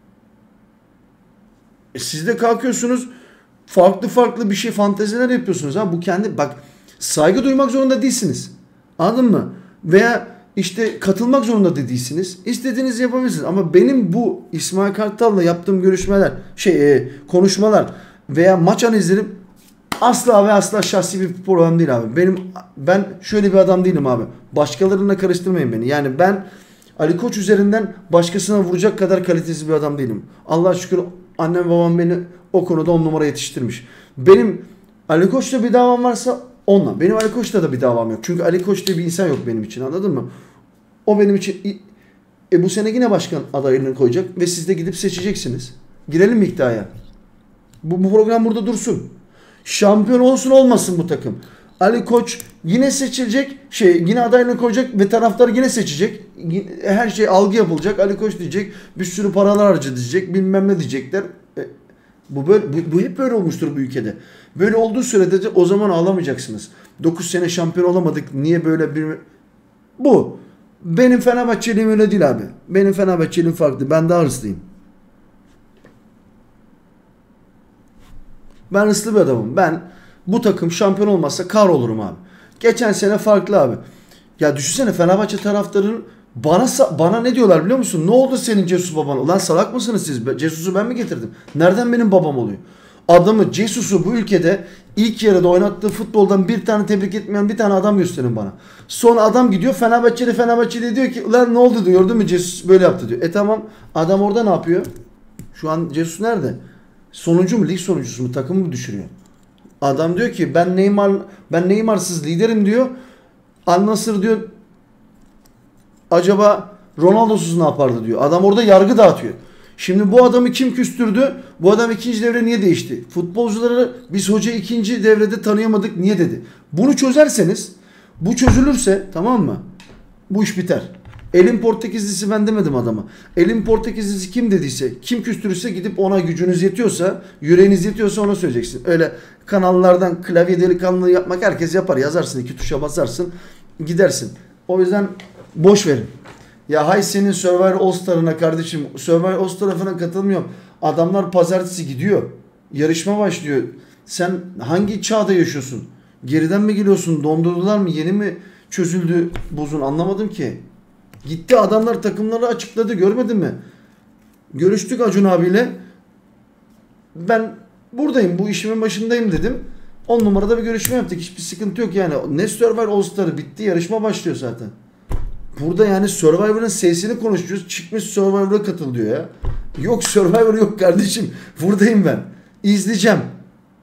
S1: Siz de kalkıyorsunuz farklı bir şey, fanteziler yapıyorsunuz. Bu bak, saygı duymak zorunda değilsiniz. Anladın mı? Veya işte katılmak zorunda da değilsiniz. İstediğinizi yapabilirsiniz. Ama benim bu İsmail Kartal'la yaptığım görüşmeler, konuşmalar veya maç analizlerim asla ve asla şahsi bir problem değil abi. Ben şöyle bir adam değilim abi. Başkalarına karıştırmayın beni. Yani ben Ali Koç üzerinden başkasına vuracak kadar kalitesiz bir adam değilim. Allah'a şükür annem babam beni o konuda 10 numara yetiştirmiş. Benim Ali Koç'la bir davam varsa onunla. Benim Ali Koç'la da bir davam yok. Çünkü Ali Koç diye bir insan yok benim için, anladın mı? O benim için bu sene yine başkan adayını koyacak ve siz de gidip seçeceksiniz. Girelim mi iddiaya? Bu program burada dursun. Şampiyon olsun olmasın bu takım. Ali Koç yine seçilecek, yine adaylığını koyacak ve taraftar yine seçecek. Her şey algı yapılacak. Ali Koç diyecek, bir sürü paralar harcadı diyecek, bilmem ne diyecekler. Bu hep böyle olmuştur bu ülkede. Böyle olduğu sürede de o zaman ağlamayacaksınız. 9 sene şampiyon olamadık. Niye böyle bir... Bu. Benim Fenerbahçeliğim öyle değil abi. Benim Fenerbahçeliğim farklı. Ben daha hırslıyım. Ben hırslı bir adamım. Ben bu takım şampiyon olmazsa kahrolurum abi. Geçen sene farklı abi. Ya düşünsene, Fenerbahçe taraftarının bana ne diyorlar biliyor musun? Ne oldu senin Jesus baban? Ulan salak mısınız siz? Jesus'u ben mi getirdim? Nereden benim babam oluyor? Adamı, Jesus'u bu ülkede ilk yarıda oynattığı futboldan bir tane tebrik etmeyen bir tane adam gösterin bana. Sonra adam gidiyor Fenerbahçeli diyor ki ulan ne oldu diyor, gördün mü Jesus böyle yaptı diyor. Tamam, adam orada ne yapıyor? Şu an Jesus nerede? Sonuncu mu? Lig sonuncusu mu? Takımı mı düşürüyor? Adam diyor ki ben Neymar'sız liderim diyor. Al Nassr diyor acaba Ronaldo'suz ne yapardı diyor. Adam orada yargı dağıtıyor. Şimdi bu adamı kim küstürdü? Bu adam ikinci devre niye değişti? Futbolcuları biz hoca ikinci devrede tanıyamadık niye dedi. Bunu çözerseniz, bu çözülürse tamam mı? Bu iş biter. Elin Portekizlisi ben demedim adama. Elin Portekizlisi kim dediyse, kim küstürürse gidip ona gücünüz yetiyorsa, yüreğiniz yetiyorsa ona söyleyeceksin. Öyle kanallardan klavye delikanlılığı yapmak herkes yapar. Yazarsın, 2 tuşa basarsın, gidersin. O yüzden boş verin. Ya hay senin Survivor All Star'ına kardeşim. Survivor All Star'a falan katılmıyorum. Adamlar pazartesi gidiyor. Yarışma başlıyor. Sen hangi çağda yaşıyorsun? Geriden mi geliyorsun? Dondurdular mı? Yeni mi çözüldü buzun? Anlamadım ki. Gitti adamlar takımları açıkladı, görmedin mi? Görüştük Acun abiyle. Ben buradayım, bu işimin başındayım dedim. 10 numarada bir görüşme yaptık. Hiçbir sıkıntı yok yani. Ne Survivor All Star'ı bitti, yarışma başlıyor zaten. Burada yani Survivor'ın sesini konuşuyoruz. Çıkmış Survivor'a katıl diyor ya. Yok Survivor yok kardeşim. Buradayım ben. İzleyeceğim.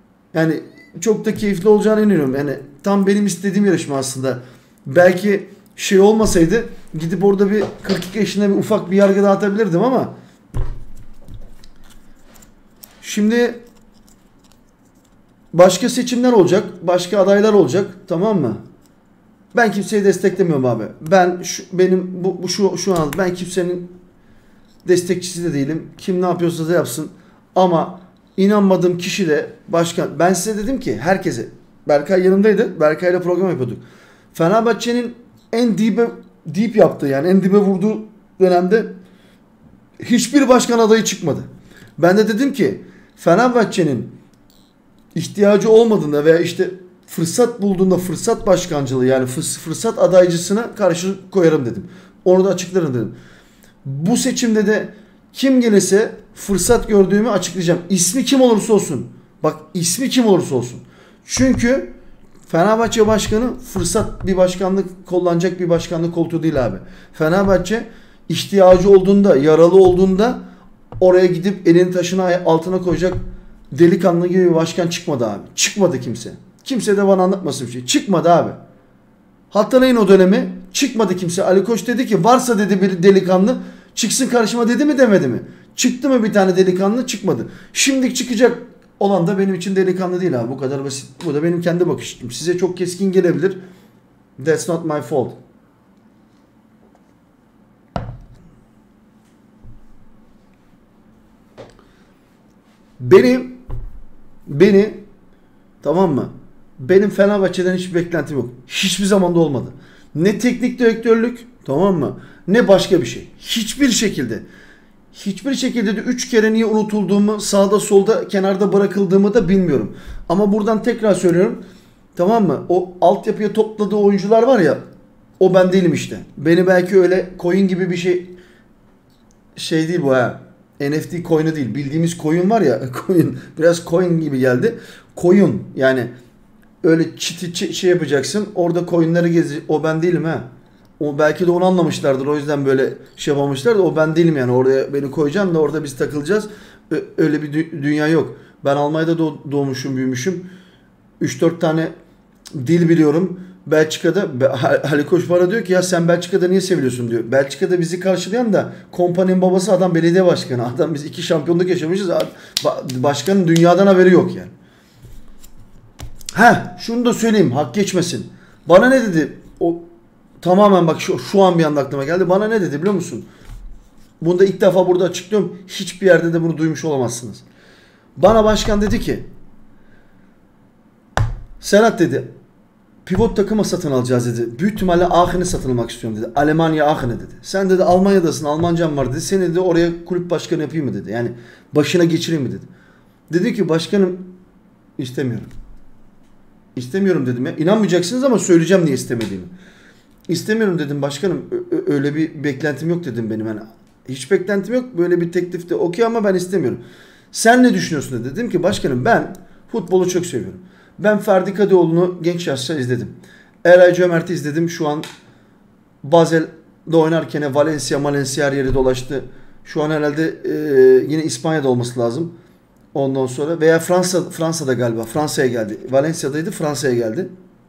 S1: Yani çok da keyifli olacağını inanıyorum. Yani tam benim istediğim yarışma aslında. Belki şey olmasaydı gidip orada bir 42 yaşında bir ufak bir yargı dağıtabilirdim ama şimdi başka seçimler olacak, başka adaylar olacak, tamam mı? Ben kimseyi desteklemiyorum abi. Şu an ben kimsenin destekçisi de değilim. Kim ne yapıyorsa da yapsın. Ama inanmadığım kişi de başkan. Ben size dedim ki herkese. Berkay yanımdaydı. Berkay'la program yapıyorduk. Fenerbahçe'nin en deep yaptığı, yani en dibe vurduğu dönemde hiçbir başkan adayı çıkmadı. Ben de dedim ki Fenerbahçe'nin ihtiyacı olmadığında veya işte fırsat bulduğunda fırsat başkancılığı, yani fırsat adaycısına karşı koyarım dedim. Onu da açıklarım dedim. Bu seçimde de kim gelirse fırsat gördüğümü açıklayacağım. İsmi kim olursa olsun. Bak, ismi kim olursa olsun. Çünkü Fenerbahçe başkanı fırsat bir başkanlık kullanacak bir başkanlık koltuğu değil abi. Fenerbahçe ihtiyacı olduğunda, yaralı olduğunda oraya gidip elini taşına altına koyacak delikanlı gibi bir başkan çıkmadı abi. Çıkmadı kimse. Kimse de bana anlatmasın bir şey. Çıkmadı abi. Hatırlayın o dönemi. Çıkmadı kimse. Ali Koç dedi ki varsa dedi bir delikanlı çıksın karşıma, dedi mi demedi mi? Çıktı mı bir tane delikanlı? Çıkmadı. Şimdi çıkacak olan da benim için delikanlı değil abi. Bu kadar basit. Bu da benim kendi bakış açım. Size çok keskin gelebilir. That's not my fault. Beni tamam mı? Benim Fenerbahçe'den hiçbir beklentim yok. Hiçbir zaman da olmadı. Ne teknik direktörlük, tamam mı? Ne başka bir şey. Hiçbir şekilde de 3 kere niye unutulduğumu, sağda solda kenarda bırakıldığımı da bilmiyorum. Ama buradan tekrar söylüyorum. Tamam mı? O altyapıya topladığı oyuncular var ya, o ben değilim işte. Beni belki öyle coin gibi bir şey değil bu ha. NFT coin'i değil. Bildiğimiz coin var ya, coin. Biraz coin gibi geldi. Coin yani öyle şey yapacaksın. Orada coin'leri o ben değilim ha. O belki de onu anlamışlardır. O yüzden böyle şey yapamamışlar da o ben değilim yani. Oraya beni koyacağım da orada biz takılacağız. Öyle bir dünya yok. Ben Almanya'da doğmuşum, büyümüşüm. 3-4 tane dil biliyorum. Belçika'da Ali Koç bana diyor ki ya sen Belçika'da niye seviliyorsun diyor. Belçika'da bizi karşılayan da kompaninin babası adam belediye başkanı. Adam biz 2 şampiyonluk yaşamışız. Başkanın dünyadan haberi yok yani. Şunu da söyleyeyim, hak geçmesin. Bana ne dedi? O tamamen bak şu an bir anda aklıma geldi. Bana ne dedi biliyor musun? Bunu da ilk defa burada açıklıyorum. Hiçbir yerde de bunu duymuş olamazsınız. Bana başkan dedi ki Serhat dedi, pivot takımı satın alacağız dedi. Büyük ihtimalle Aachen'i satın almak istiyorum dedi. Almanya Aachen'i dedi. Sen dedi Almanya'dasın, Almancan var dedi. Seni dedi oraya kulüp başkanı yapayım mı dedi. Yani başına geçireyim mi dedi. Dedi ki başkanım istemiyorum. İstemiyorum dedim ya. İnanmayacaksınız ama söyleyeceğim niye istemediğimi. İstemiyorum dedim başkanım. Öyle bir beklentim yok dedim benim. Yani hiç beklentim yok. Böyle bir teklif de okey ama ben istemiyorum. Sen ne düşünüyorsun dedi. Dedim ki başkanım ben futbolu çok seviyorum. Ben Ferdi Kadıoğlu'nu genç yaşta izledim. Eray Cömert'i izledim. Şu an Basel'de oynarken Valencia her yeri dolaştı. Şu an herhalde yine İspanya'da olması lazım. Ondan sonra veya Fransa'da galiba. Fransa'ya geldi. Valencia'daydı, Fransa'ya geldi.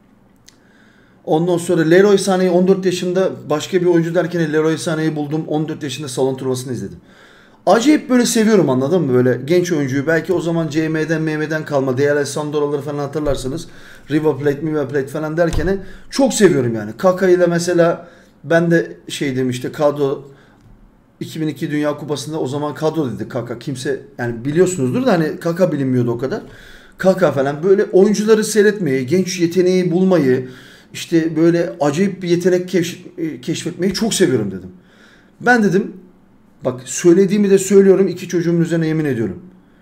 S1: Ondan sonra Leroy Sané'yi 14 yaşında başka bir oyuncu derken Leroy Sané'yi buldum. 14 yaşında salon turnuvasını izledim. Acayip böyle seviyorum, anladın mı? Böyle genç oyuncuyu. Belki o zaman CM'den kalma. Değerli Sandoro'ları falan hatırlarsanız. River Plate falan derken çok seviyorum yani. Kaka ile mesela ben de demişti kadro 2002 Dünya Kupası'nda o zaman kadro dedi Kaka. Kimse yani biliyorsunuzdur da hani Kaka bilinmiyordu o kadar. Kaka falan böyle oyuncuları seyretmeyi, genç yeteneği bulmayı, işte böyle acayip bir yetenek keşfetmeyi çok seviyorum dedim. Ben dedim bak söylediğimi de söylüyorum, 2 çocuğumun üzerine yemin ediyorum.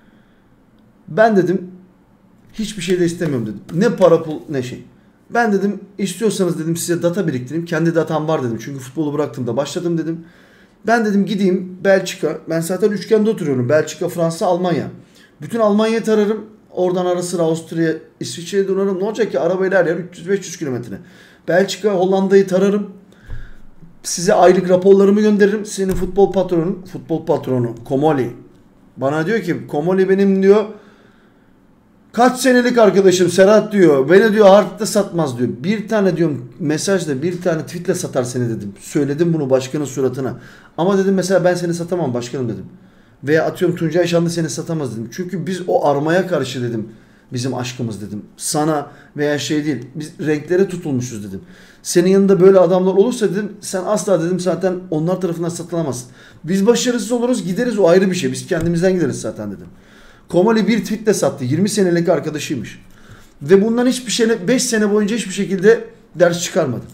S1: Ben dedim hiçbir şey de istemiyorum dedim. Ne para pul ne şey. Ben dedim istiyorsanız dedim size data biriktireyim. Kendi datam var dedim. Çünkü futbolu bıraktığımda başladım dedim. Ben dedim gideyim Belçika. Ben zaten üçgende oturuyorum. Belçika, Fransa, Almanya. Bütün Almanya'yı tararım. Oradan ara sıra Avusturya, İsviçre'ye dönerim. Ne olacak ki? Arabayla her yer 300-500 kilometre. Belçika, Hollanda'yı tararım. Size aylık raporlarımı gönderirim. Senin futbol patronu Komoli. Bana diyor ki Komoli benim diyor Kaç senelik arkadaşım Serhat diyor. Beni diyor Hart'ta satmaz diyor. Bir tane diyorum mesajla, bir tane tweetle satar seni dedim. Söyledim bunu başkanın suratına. Ama dedim mesela ben seni satamam başkanım dedim. Veya atıyorum Tuncay Şanlı seni satamaz dedim. Çünkü biz o armaya karşı dedim. Bizim aşkımız dedim. Sana veya şey değil. Biz renklere tutulmuşuz dedim. Senin yanında böyle adamlar olursa dedim sen asla dedim zaten onlar tarafından satılamazsın. Biz başarısız oluruz gideriz o ayrı bir şey. Biz kendimizden gideriz zaten dedim. Komali bir tweetle sattı. 20 senelik arkadaşıymış. Ve bundan hiçbir şey 5 sene boyunca hiçbir şekilde ders çıkarmadı.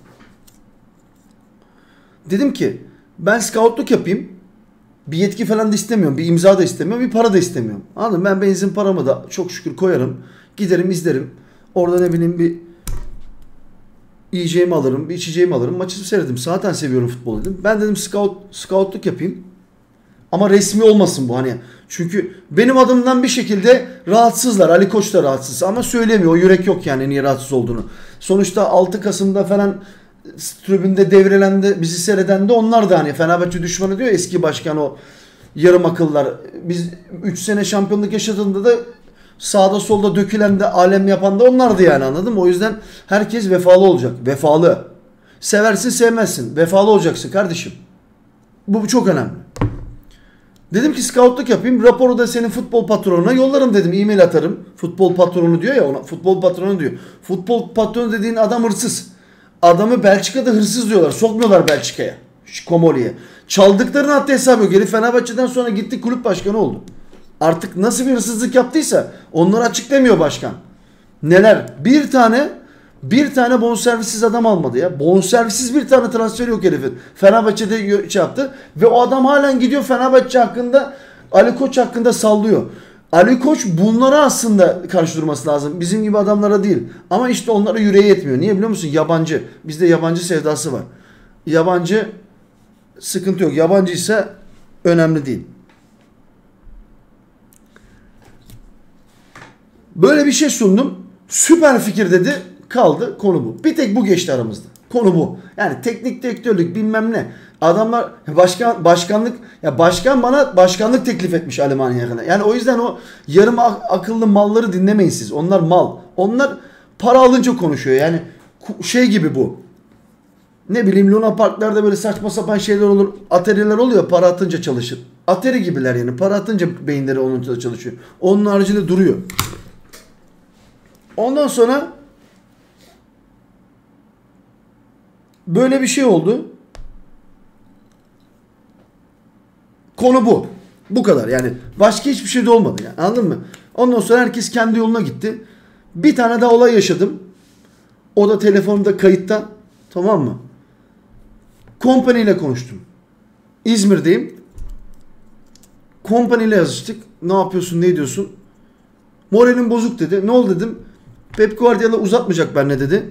S1: Dedim ki ben scoutluk yapayım. Bir yetki falan da istemiyorum. Bir imza da istemiyorum. Bir para da istemiyorum. Anladın mı? Ben benzin paramı da çok şükür koyarım. Giderim izlerim. Orada ne bileyim bir yiyeceğimi alırım. Bir içeceğimi alırım. Maçı seyrederim. Zaten seviyorum futbolu dedim. Ben dedim scoutluk yapayım. Ama resmi olmasın bu hani. Çünkü benim adımdan bir şekilde rahatsızlar. Ali Koç da rahatsız ama söylemiyor. O yürek yok yani niye rahatsız olduğunu. Sonuçta 6 Kasım'da falan tribünde devrilen de bizi seyreden de onlar da hani Fenerbahçe düşmanı diyor eski başkan o yarım akıllar. Biz 3 sene şampiyonluk yaşadığında da sağda solda dökülen de alem yapan da onlardı yani anladın mı? O yüzden herkes vefalı olacak. Vefalı. Seversin sevmezsin. Vefalı olacaksın kardeşim. Bu çok önemli. Dedim ki scoutluk yapayım. Raporu da senin futbol patronuna yollarım dedim. E-mail atarım. Futbol patronu diyor ya ona. Futbol patronu diyor. Futbol patronu dediğin adam hırsız. Adamı Belçika'da hırsız diyorlar. Sokmuyorlar Belçika'ya. Komoli'ye. Çaldıklarının haddi hesabı yok. Herif Fenerbahçe'den sonra gitti kulüp başkanı oldu. Artık nasıl bir hırsızlık yaptıysa onları açıklamıyor başkan. Neler? Bir tane bonservissiz adam almadı ya. Bonservissiz bir tane transfer yok herifin. Fenerbahçe'de şey yaptı. Ve o adam halen gidiyor Fenerbahçe hakkında, Ali Koç hakkında sallıyor. Ali Koç bunlara aslında karşı durması lazım. Bizim gibi adamlara değil. Ama işte onlara yüreği yetmiyor. Niye biliyor musun? Yabancı. Bizde yabancı sevdası var. Yabancı sıkıntı yok. Yabancı ise önemli değil. Böyle bir şey sundum. Süper fikir dedi. Kaldı konu bu. Bir tek bu geçti aramızda. Konu bu. Yani teknik direktörlük bilmem ne. Adamlar başkanlık ya başkan bana başkanlık teklif etmiş Almanya'ya. Yani o yüzden o yarım akıllı malları dinlemeyin siz. Onlar mal. Onlar para alınca konuşuyor. Yani şey gibi bu. Ne bileyim Luna Parklarda böyle saçma sapan şeyler olur. Atari'ler oluyor para atınca çalışır. Atari gibiler yani. Para atınca beyinleri onun çalışıyor. Onun haricinde duruyor. Ondan sonra böyle bir şey oldu. Konu bu. Bu kadar yani. Başka hiçbir şey de olmadı yani. Anladın mı? Ondan sonra herkes kendi yoluna gitti. Bir tane daha olay yaşadım. O da telefonumda kayıtta. Tamam mı? Company ile konuştum. İzmir'deyim. Company ile yazıştık. Ne yapıyorsun, ne ediyorsun? Moralim bozuk dedi. Ne oldu dedim. Pep Guardiola uzatmayacak benimle dedi.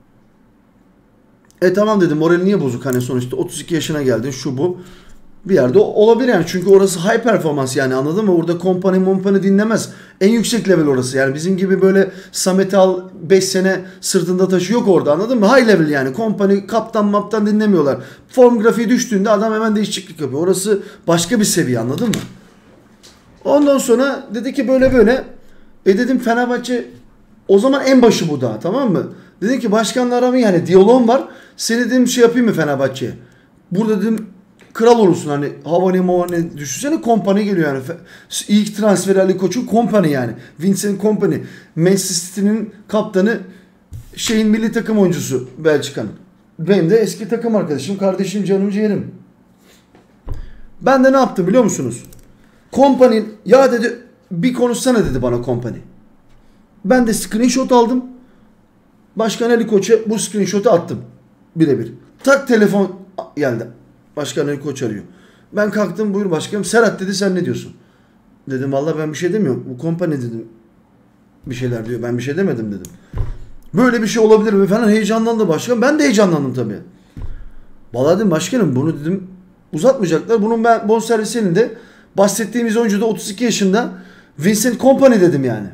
S1: Tamam dedim. Morali niye bozuk hani sonuçta 32 yaşına geldin şu bu. Bir yerde olabilir yani. Çünkü orası high performans yani anladın mı? Orada company dinlemez. En yüksek level orası yani. Bizim gibi böyle Samet Al 5 sene sırtında taşı yok orada anladın mı? High level yani. Company kaptan dinlemiyorlar. Form grafiği düştüğünde adam hemen değişiklik yapıyor. Orası başka bir seviye anladın mı? Ondan sonra dedi ki böyle. Dedim Fenerbahçe o zaman en başı bu daha tamam mı? Dedim ki başkanla aramı yani diyaloğum var. Seni dedim şey yapayım mı Fenerbahçe'ye? Burada dedim kral olursun hani Havani düşünsene Kompany geliyor yani. İlk transferi Ali Koç'un Kompany yani. Vincent Kompany. Manchester City'nin kaptanı şeyin milli takım oyuncusu Belçika'nın. Benim de eski takım arkadaşım, kardeşim, canım ciğerim. Ben de ne yaptım biliyor musunuz? Kompany ya dedi bir konuşsana dedi bana Kompany. Ben de screenshot aldım. Başkan Ali Koç'a bu screenshot'u attım. Birebir. Tak telefon geldi. Başkan Ali Koç arıyor. Ben kalktım buyur başkanım. Serhat dedi sen ne diyorsun? Dedim vallahi ben bir şey demiyorum. Bu Kompany dedim. Bir şeyler diyor. Ben bir şey demedim dedim. Böyle bir şey olabilir mi falan heyecanlandı başkan. Ben de heyecanlandım tabii. Vallahi dedim başkanım bunu dedim uzatmayacaklar. Bunun ben bonservis elinde bahsettiğimiz oyuncu da 32 yaşında Vincent Kompany dedim yani.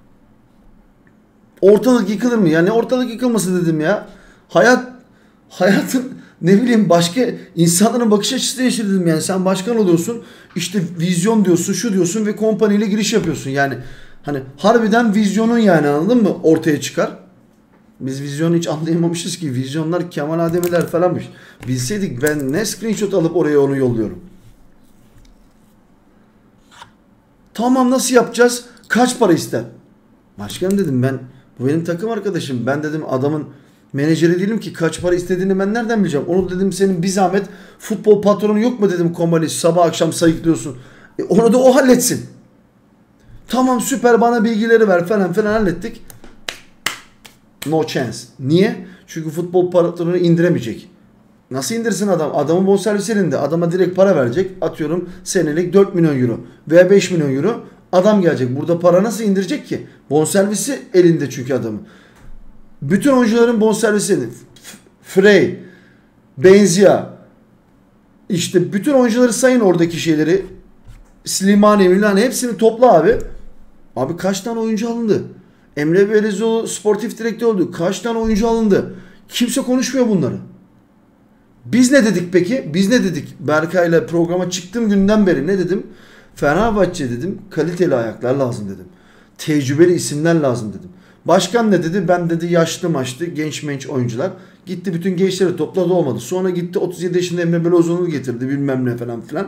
S1: Ortalık yıkılır mı? Yani ortalık yıkılması dedim ya. Hayatın ne bileyim başka insanların bakış açısı değişir dedim yani. Sen başkan oluyorsun işte vizyon diyorsun şu diyorsun ve Kompany ile giriş yapıyorsun yani. Hani harbiden vizyonun yani anladın mı ortaya çıkar. Biz vizyonu hiç anlayamamışız ki. Vizyonlar Kemal Ademiler falanmış. Bilseydik ben ne screenshot alıp oraya onu yolluyorum. Tamam nasıl yapacağız? Kaç para ister? Başkanım dedim ben bu benim takım arkadaşım. Ben dedim adamın menajeri değilim ki kaç para istediğini ben nereden bileceğim? Onu dedim senin bir zahmet futbol patronu yok mu dedim Komali sabah akşam sayıklıyorsun. Onu da o halletsin. Tamam süper bana bilgileri ver falan filan hallettik. No chance. Niye? Çünkü futbol patronu indiremeyecek. Nasıl indirsin adam? Adamın bonservis elinde. Adama direkt para verecek. Atıyorum senelik 4 milyon euro veya 5 milyon euro. Adam gelecek. Burada para nasıl indirecek ki? Bonservisi elinde çünkü adamın. Bütün oyuncuların bonservisi elinde. Frey, Benzia, işte bütün oyuncuları sayın oradaki şeyleri. Slimani, Milani hepsini topla abi. Abi kaç tane oyuncu alındı? Emre Belezoğlu sportif direktör oldu. Kaç tane oyuncu alındı? Kimse konuşmuyor bunları. Biz ne dedik peki? Biz ne dedik? Berkay'la programa çıktığım günden beri ne dedim? Fenerbahçe dedim kaliteli ayaklar lazım dedim. Tecrübeli isimler lazım dedim. Başkan ne dedi? Ben dedi yaşlı maçlı genç menç oyuncular. Gitti bütün gençleri topladı olmadı. Sonra gitti 37 yaşında Emre Belözoğlu'nu getirdi bilmem ne falan filan.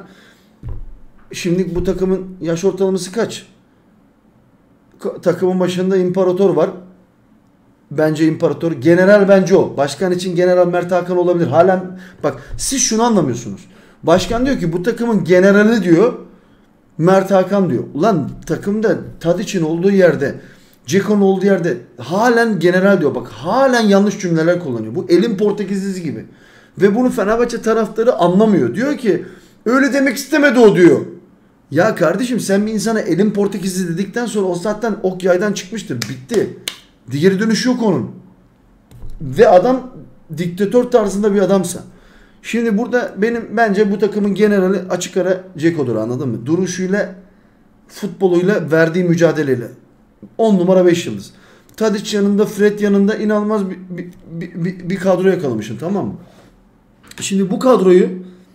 S1: Şimdi bu takımın yaş ortalaması kaç? Takımın başında imparator var. Bence imparator. General bence o. Başkan için General Mert Hakan olabilir. Halen bak siz şunu anlamıyorsunuz. Başkan diyor ki bu takımın generali diyor Mert Hakan diyor. Ulan takımda Tadiç'in olduğu yerde Ceko'nun olduğu yerde halen general diyor. Bak halen yanlış cümleler kullanıyor. Bu elin Portekizlisi gibi. Ve bunu Fenerbahçe taraftarı anlamıyor. Diyor ki öyle demek istemedi o diyor. Ya kardeşim sen bir insana elin Portekizli dedikten sonra o zaten ok yaydan çıkmıştır. Bitti. Diğeri dönüşü yok onun. Ve adam diktatör tarzında bir adamsa. Şimdi burada benim bence bu takımın generali açık ara Ceko'dur anladın mı? Duruşuyla, futboluyla, verdiği mücadeleyle. 10 numara 5 yıldız. Tadic yanında, Fred yanında inanılmaz bir kadro yakalamışsın tamam mı? Şimdi bu kadroyu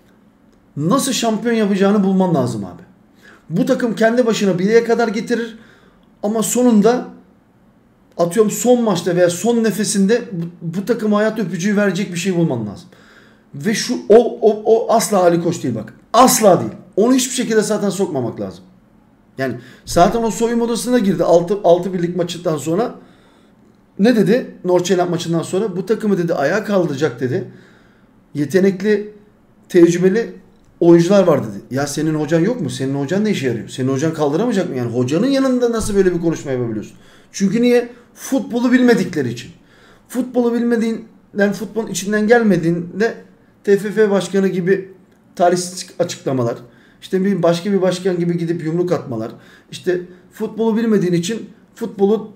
S1: nasıl şampiyon yapacağını bulman lazım abi. Bu takım kendi başına bileğe kadar getirir ama sonunda atıyorum son maçta veya son nefesinde bu takıma hayat öpücüğü verecek bir şey bulman lazım. Ve şu o asla Ali Koç değil bak. Asla değil. Onu hiçbir şekilde zaten sokmamak lazım. Yani zaten o soyunma odasına girdi 6 birlik maçından sonra. Ne dedi? Nordsjælland maçından sonra bu takımı dedi ayağa kaldıracak dedi. Yetenekli, tecrübeli oyuncular var dedi. Ya senin hocan yok mu? Senin hocan ne işe yarıyor? Senin hocan kaldıramayacak mı? Yani hocanın yanında nasıl böyle bir konuşma yapabiliyorsun? Çünkü niye? Futbolu bilmedikleri için. Futbolu bilmediğinden, futbolun içinden gelmediğinde TFF başkanı gibi tarihsiz açıklamalar, işte başka bir başkan gibi gidip yumruk atmalar, işte futbolu bilmediğin için futbolu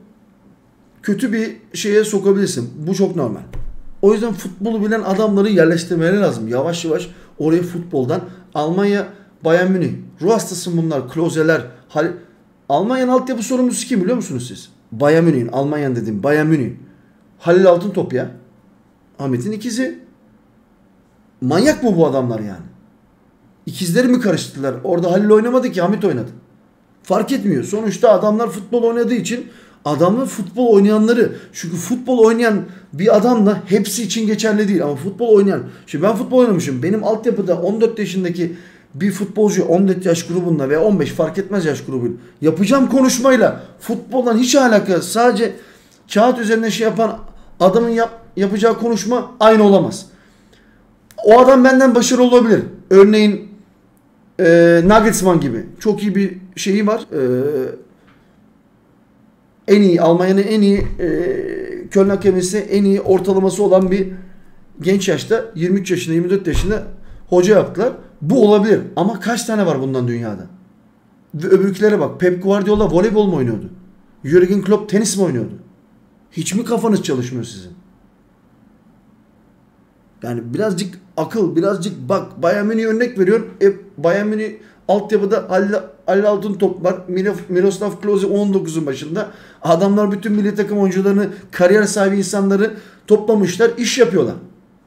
S1: kötü bir şeye sokabilirsin. Bu çok normal. O yüzden futbolu bilen adamları yerleştirmeleri lazım. Yavaş yavaş oraya futboldan Almanya, Bayern Münih. Ruh hastası bunlar. Klozeler. Almanya'nın altyapı sorumlusu kim biliyor musunuz siz? Bayern Münih'in. Almanya'nın dediğim Bayern Münih. Halil Altıntop ya. Ahmet'in ikizi. Manyak mı bu adamlar yani? İkizleri mi karıştırdılar? Orada Halil oynamadı ki Hamit oynadı. Fark etmiyor. Sonuçta adamlar futbol oynadığı için adamlar futbol oynayanları. Çünkü futbol oynayan bir adamla hepsi için geçerli değil. Ama futbol oynayan. Şimdi ben futbol oynamışım. Benim altyapıda 14 yaşındaki bir futbolcu 14 yaş grubunda veya 15 fark etmez yaş grubuyla yapacağım konuşmayla futboldan hiç alakası. Sadece kağıt üzerinde şey yapan adamın yapacağı konuşma aynı olamaz. O adam benden başarılı olabilir. Örneğin Nagelsmann gibi. Çok iyi bir şeyi var. En iyi Almanya'nın en iyi Köln Akademisi en iyi ortalaması olan bir genç yaşta 23 yaşında 24 yaşında hoca yaptılar. Bu olabilir. Ama kaç tane var bundan dünyada? Ve öbürkülere bak. Pep Guardiola voleybol mu oynuyordu? Jürgen Klopp tenis mi oynuyordu? Hiç mi kafanız çalışmıyor sizin? Yani birazcık akıl, birazcık bak. Bayern Münih'e örnek veriyorum. Bayern Münih altyapıda Halil Altıntop var. Miroslav Klose 19'un başında. Adamlar bütün milli takım oyuncularını, kariyer sahibi insanları toplamışlar, iş yapıyorlar.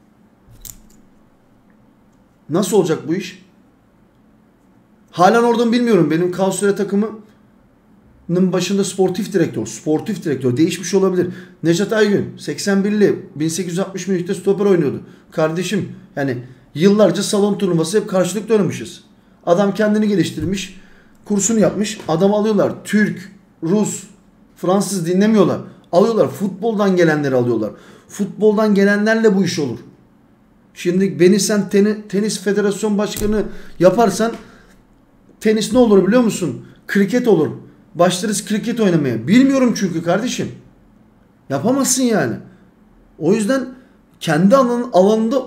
S1: Nasıl olacak bu iş? Halen oradan bilmiyorum. Benim Kaosüre takımı başında sportif direktör. Sportif direktör. Değişmiş olabilir. Nejat Aygün 81'li 1860 Münih'te stoper oynuyordu. Kardeşim yani yıllarca salon turnuvası hep karşılıklı oynamışız. Adam kendini geliştirmiş. Kursunu yapmış. Adam alıyorlar. Türk, Rus, Fransız dinlemiyorlar. Alıyorlar. Futboldan gelenleri alıyorlar. Futboldan gelenlerle bu iş olur. Şimdi beni sen tenis federasyon başkanı yaparsan tenis ne olur biliyor musun? Kriket olur. Başlarız kriket oynamaya. Bilmiyorum çünkü kardeşim. Yapamazsın yani. O yüzden kendi alanında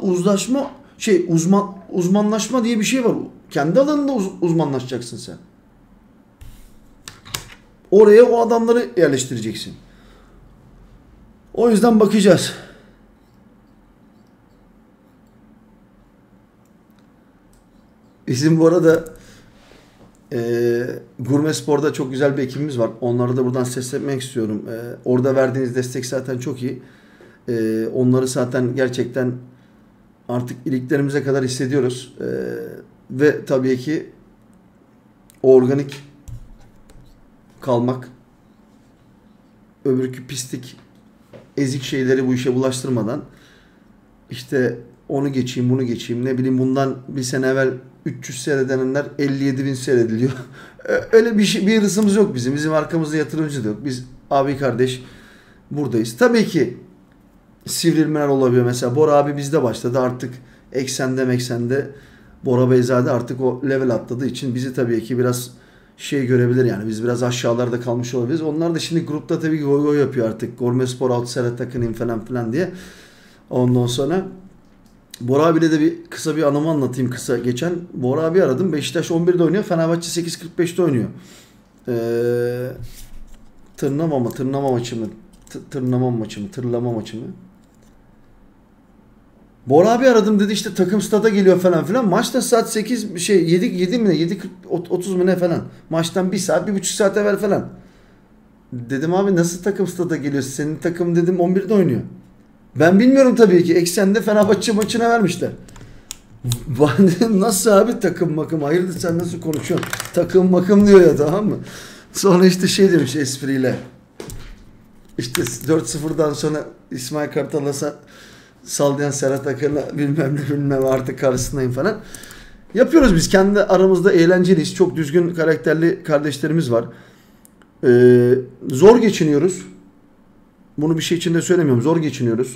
S1: uzmanlaşma diye bir şey var. Kendi alanında uzmanlaşacaksın sen. Oraya o adamları yerleştireceksin. O yüzden bakacağız. Bizim bu arada Gurme Spor'da çok güzel bir ekibimiz var. Onlara da buradan seslenmek istiyorum. Orada verdiğiniz destek zaten çok iyi. Onları zaten gerçekten artık iliklerimize kadar hissediyoruz. Ve tabii ki organik kalmak, öbürkü pislik, ezik şeyleri bu işe bulaştırmadan işte onu geçeyim, bunu geçeyim. Ne bileyim bundan bir sene evvel 300 seyredenler 57 bin seyrediliyor. Öyle bir hırsımız yok bizim. Bizim arkamızda yatırımcı da yok. Biz abi kardeş buradayız. Tabii ki sivrilmeler olabiliyor. Mesela Bora abi bizde başladı. Artık eksende Bora Beyzade artık o level atladığı için bizi tabii ki biraz görebilir yani. Biz biraz aşağılarda kalmış olabiliriz. Onlar da şimdi grupta tabii ki goy yapıyor artık. Gurme Spor Altı takınayım falan filan diye. Ondan sonra Bora abiyle de kısa bir anımı anlatayım kısa geçen. Bora abi aradım. Beşiktaş 11'de oynuyor. Fenerbahçe 8.45'te oynuyor. Tırlama maçı mı? Bora abi aradım dedi işte takım stada geliyor falan filan. Maç da saat 7 mi ne? 7.30 mu ne falan. Maçtan 1 saat 1,5 saat evvel falan. Dedim abi nasıl takım stada geliyor? Senin takım dedim 11'de oynuyor. Ben bilmiyorum tabii ki. Eksende Fenerbahçe maçına vermişler. Ben dedim nasıl abi takım makım? Hayırdır sen nasıl konuşuyorsun? Takım makım diyor ya tamam mı? Sonra işte demiş espriyle. İşte 4-0'dan sonra İsmail Kartal'a sallayan Serhat Akın'a bilmem artık karşısındayım falan. Yapıyoruz biz. Kendi aramızda eğlenceliyiz. Çok düzgün karakterli kardeşlerimiz var. Zor geçiniyoruz. Bunu bir şey için de söylemiyorum. Zor geçiniyoruz.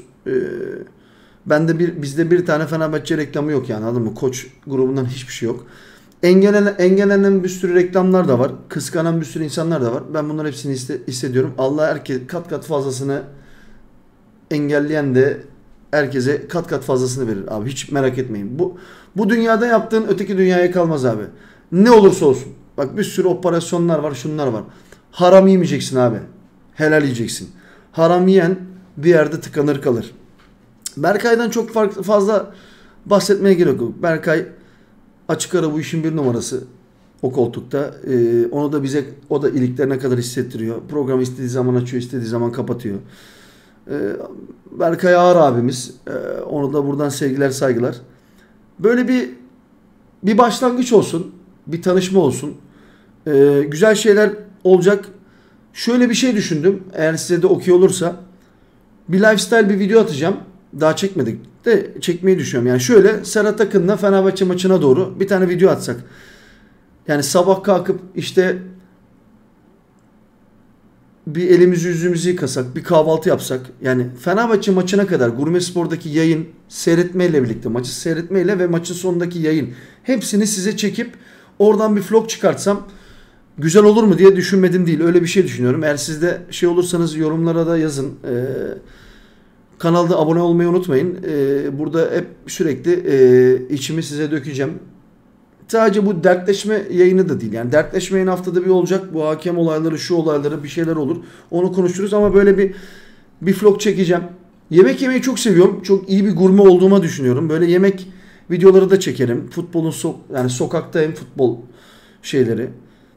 S1: Bizde bir tane Fenerbahçe reklamı yok yani anladın mı? Koç grubundan hiçbir şey yok. Engellenen bir sürü reklamlar da var. Kıskanan bir sürü insanlar da var. Ben bunların hepsini hissediyorum. Allah herkes kat fazlasını engelleyen de herkese kat fazlasını verir abi. Hiç merak etmeyin. Bu dünyada yaptığın öteki dünyaya kalmaz abi. Ne olursa olsun. Bak bir sürü operasyonlar var, şunlar var. Haram yemeyeceksin abi. Helal yiyeceksin. Haram yiyen bir yerde tıkanır kalır. Berkay'dan çok fazla bahsetmeye gerek yok. Berkay açık ara bu işin bir numarası o koltukta. Onu da o da iliklerine kadar hissettiriyor. Programı istediği zaman açıyor, istediği zaman kapatıyor. Berkay Ağar abimiz. Onu da buradan sevgiler, saygılar. Böyle bir başlangıç olsun. Bir tanışma olsun. Güzel şeyler olacak. Şöyle bir şey düşündüm. Eğer size de okey olursa bir lifestyle bir video atacağım. Daha çekmedik de çekmeyi düşünüyorum. Yani şöyle Serhat Akın'la Fenerbahçe maçına doğru bir tane video atsak. Yani sabah kalkıp işte bir elimizi yüzümüzü yıkasak, bir kahvaltı yapsak. Yani Fenerbahçe maçına kadar Gurme Spor'daki yayın seyretmeyle birlikte, maçı seyretmeyle ve maçın sonundaki yayın hepsini size çekip oradan bir vlog çıkartsam güzel olur mu diye düşünmedim değil. Öyle bir şey düşünüyorum. Eğer siz de olursanız yorumlara da yazın. Kanalda abone olmayı unutmayın. Burada hep sürekli içimi size dökeceğim. Sadece bu dertleşme yayını da değil. Yani dertleşme yayını haftada bir olacak. Bu hakem olayları, şu olayları bir şeyler olur. Onu konuşuruz ama böyle bir vlog çekeceğim. Yemek yemeyi çok seviyorum. Çok iyi bir gurme olduğuma düşünüyorum. Böyle yemek videoları da çekerim. Futbolun yani sokaktayım futbol şeyleri.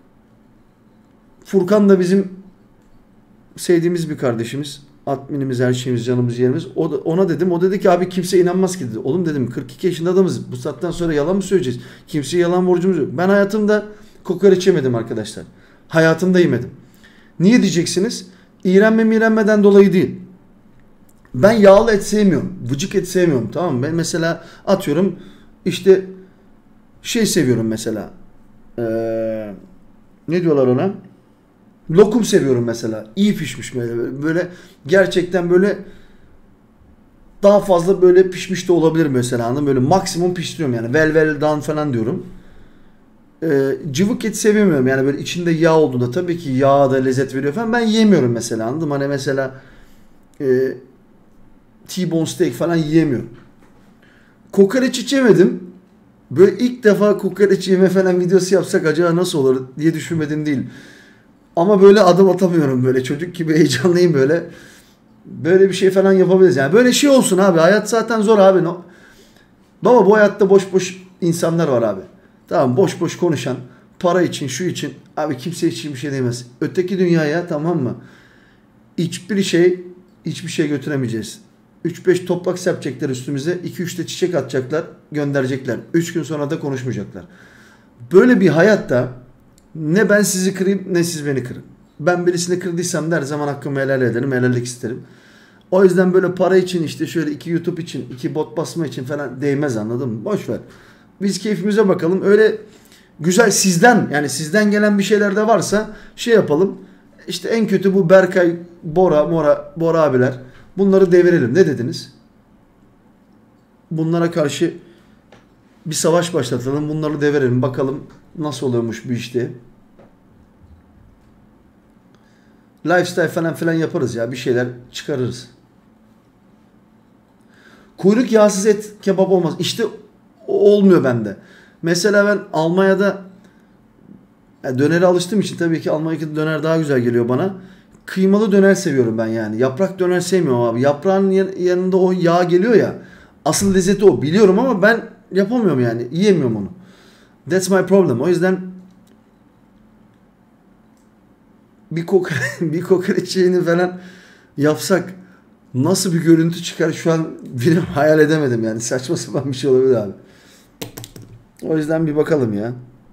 S1: Furkan da bizim sevdiğimiz bir kardeşimiz. Adminimiz, her şeyimiz, canımız, yerimiz. Ona dedim. O dedi ki abi kimse inanmaz ki dedi. Oğlum dedim 42 yaşında adamız. Bu saatten sonra yalan mı söyleyeceğiz? Kimseye yalan borcumuz yok. Ben hayatımda kokoreç yemedim arkadaşlar. Hayatımda yemedim. Niye diyeceksiniz? İğrenmeden dolayı değil. Ben yağlı et sevmiyorum. Vıcık et sevmiyorum. Tamam mı? Ben mesela atıyorum işte şey seviyorum mesela. Ne diyorlar ona? Lokum seviyorum mesela. İyi pişmiş böyle gerçekten böyle daha fazla böyle pişmiş de olabilir mesela. Anladın? Böyle maksimum pişiriyorum yani. Well done falan diyorum. Cıvık et sevmiyorum. Yani böyle içinde yağ olduğunda tabii ki yağ da lezzet veriyor falan. Ben yemiyorum mesela. Anladın mı? Hani mesela T-bone steak falan yiyemiyorum. Kokoreç hiç yemedim. Böyle ilk defa kokoreç yeme falan videosu yapsak acaba nasıl olur diye düşünmedim değil. Ama böyle adım atamıyorum böyle. Çocuk gibi heyecanlıyım böyle. Böyle bir şey falan yapabiliriz. Yani böyle şey olsun abi. Hayat zaten zor abi. No. Baba bu hayatta boş boş insanlar var abi. Tamam boş boş konuşan. Para için şu için. Abi kimse için bir şey demez. Öteki dünyaya tamam mı? Hiçbir şey götüremeyeceğiz. 3-5 toprak serpecekler üstümüze. 2-3 de çiçek atacaklar. Gönderecekler. 3 gün sonra da konuşmayacaklar. Böyle bir hayatta ne ben sizi kırayım ne siz beni kırın. Ben birisini kırdıysam da her zaman hakkımı helal ederim. Helallik isterim. O yüzden böyle para için işte şöyle 2 YouTube için 2 bot basma için falan değmez anladın mı? Boş ver. Biz keyfimize bakalım. Öyle güzel sizden gelen bir şeyler de varsa şey yapalım. İşte en kötü bu Berkay, Bora abiler. Bunları devirelim. Ne dediniz? Bunlara karşı bir savaş başlatalım. Bunları devirelim. Bakalım nasıl oluyormuş bu işte. Lifestyle falan filan yaparız ya. Bir şeyler çıkarırız. Kuyruk yağsız et kebap olmaz. İşte olmuyor bende. Mesela ben Almanya'da dönere alıştığım için tabii ki Almanya'daki döner daha güzel geliyor bana. Kıymalı döner seviyorum ben yani. Yaprak döner sevmiyorum abi. Yaprağın yanında o yağ geliyor ya. Asıl lezzeti o. Biliyorum ama ben yapamıyorum yani. Yiyemiyorum onu. That's my problem. O yüzden bir kokoreç şeyini falan yapsak nasıl bir görüntü çıkar şu an benim hayal edemedim yani. Saçma sapan bir şey olabilir abi. O yüzden bir bakalım ya.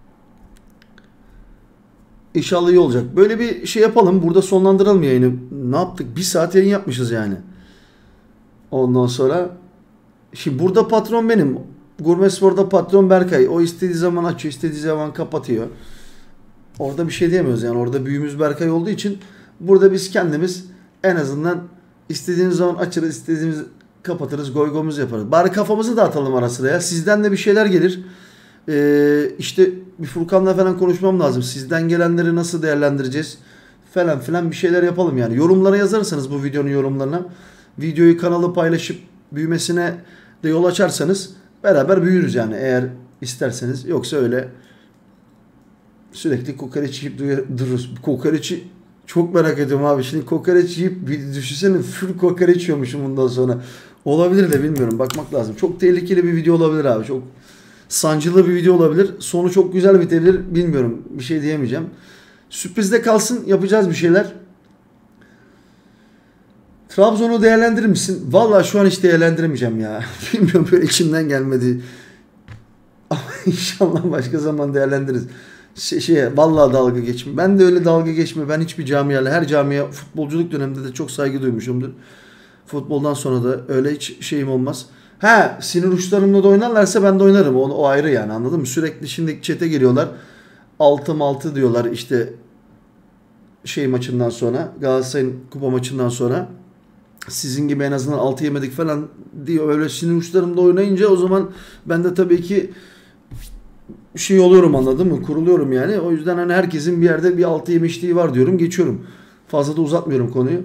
S1: İnşallah iyi olacak. Böyle bir şey yapalım. Burada sonlandıralım yayını. Ne yaptık? 1 saat yayın yapmışız yani. Ondan sonra şimdi burada patron benim. Gurme Spor'da patron Berkay. O istediği zaman açıyor, istediği zaman kapatıyor. Orada bir şey diyemiyoruz yani. Orada büyüğümüz Berkay olduğu için burada biz kendimiz en azından istediğimiz zaman açarız, istediğimiz kapatırız, goygomuzu yaparız. Bari kafamızı dağıtalım ara sıra ya. Sizden de bir şeyler gelir. İşte bir Furkan'la falan konuşmam lazım. Sizden gelenleri nasıl değerlendireceğiz? Falan filan bir şeyler yapalım yani. Yorumlara yazarsanız bu videonun yorumlarına. Videoyu kanalı paylaşıp büyümesine de yol açarsanız beraber büyürüz yani eğer isterseniz. Yoksa öyle sürekli kokoreç yiyip dururuz. Kokoreçi çok merak ediyorum abi. Şimdi kokoreç yiyip bir düşünsene full kokoreç yiyormuşum bundan sonra. Olabilir de bilmiyorum. Bakmak lazım. Çok tehlikeli bir video olabilir abi. Çok sancılı bir video olabilir. Sonu çok güzel bitebilir. Bilmiyorum. Bir şey diyemeyeceğim. Sürprizde kalsın. Yapacağız bir şeyler. Trabzon'u değerlendirir misin? Vallahi şu an hiç değerlendiremeyeceğim ya. Bilmiyorum böyle içimden gelmedi. Ama inşallah başka zaman değerlendiririz. Vallahi dalga geçme. Ben de öyle dalga geçme. Ben hiçbir camiayla, her camiye futbolculuk döneminde de çok saygı duymuşumdur. Futboldan sonra da öyle hiç şeyim olmaz. Sinir uçlarımla da oynarlarsa ben de oynarım. O ayrı yani anladın mı? Sürekli şimdi chat'e geliyorlar. 6-6 diyorlar işte şey maçından sonra. Galatasaray'ın kupa maçından sonra. Sizin gibi en azından 6 yemedik falan diyor. Öyle sinir uçlarımda oynayınca o zaman ben de tabii ki şey oluyorum anladın mı? Kuruluyorum yani. O yüzden hani herkesin bir yerde bir 6 yemişliği var diyorum. Geçiyorum. Fazla da uzatmıyorum konuyu.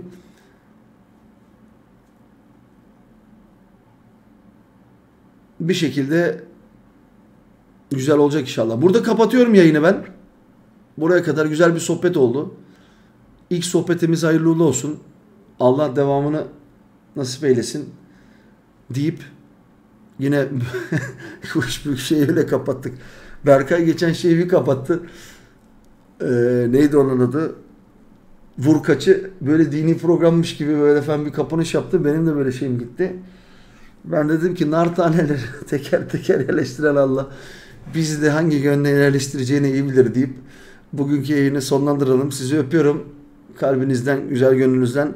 S1: Bir şekilde güzel olacak inşallah. Burada kapatıyorum yayını ben. Buraya kadar güzel bir sohbet oldu. İlk sohbetimiz hayırlı uğurlu olsun. Allah devamını nasip eylesin deyip yine bu şeyi öyle kapattık. Berkay geçen şeyi bir kapattı. Neydi onun adı? Vurkaç'ı böyle dini programmış gibi böyle falan bir kapanış yaptı. Benim de böyle şeyim gitti. Ben dedim ki nar taneleri teker teker yerleştiren Allah bizi de hangi yönde yerleştireceğini iyi bilir deyip bugünkü yayını sonlandıralım. Sizi öpüyorum. kalbinizden, güzel gönlünüzden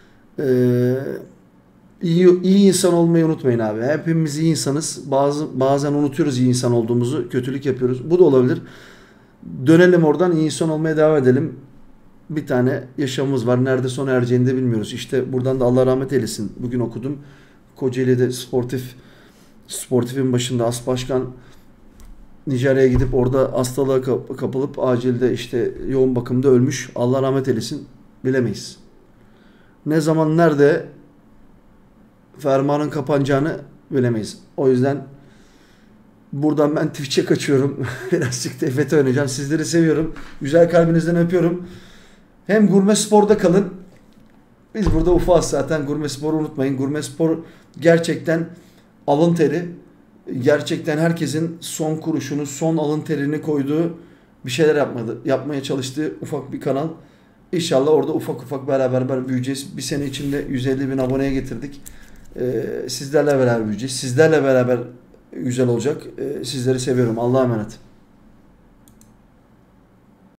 S1: iyi insan olmayı unutmayın abi. Hepimiz iyi insanız. Bazen unutuyoruz iyi insan olduğumuzu. Kötülük yapıyoruz. Bu da olabilir. Dönelim oradan, iyi insan olmaya devam edelim. Bir tane yaşamımız var. Nerede sona ereceğini de bilmiyoruz. İşte buradan da Allah rahmet eylesin. Bugün okudum. Kocaeli'de sportifin başında as başkan Nijerya'ya gidip orada hastalığa kapılıp acilde işte yoğun bakımda ölmüş. Allah rahmet eylesin. Bilemeyiz. Ne zaman nerede fermanın kapanacağını bilemeyiz. O yüzden buradan ben Twitch'e kaçıyorum. Birazcık TFT oynayacağım. Sizleri seviyorum. Güzel kalbinizden öpüyorum. Hem Gurme Spor'da kalın. Biz burada ufağız zaten. Gurme Spor'u unutmayın. Gurme Spor gerçekten alın teri. Gerçekten herkesin son kuruşunu, son alın terini koyduğu bir şeyler yapmaya çalıştığı ufak bir kanal. İnşallah orada ufak ufak beraber büyüyeceğiz. Bir sene içinde 150 bin aboneye getirdik. Sizlerle beraber büyüyeceğiz. Sizlerle beraber güzel olacak. Sizleri seviyorum. Allah'a emanet.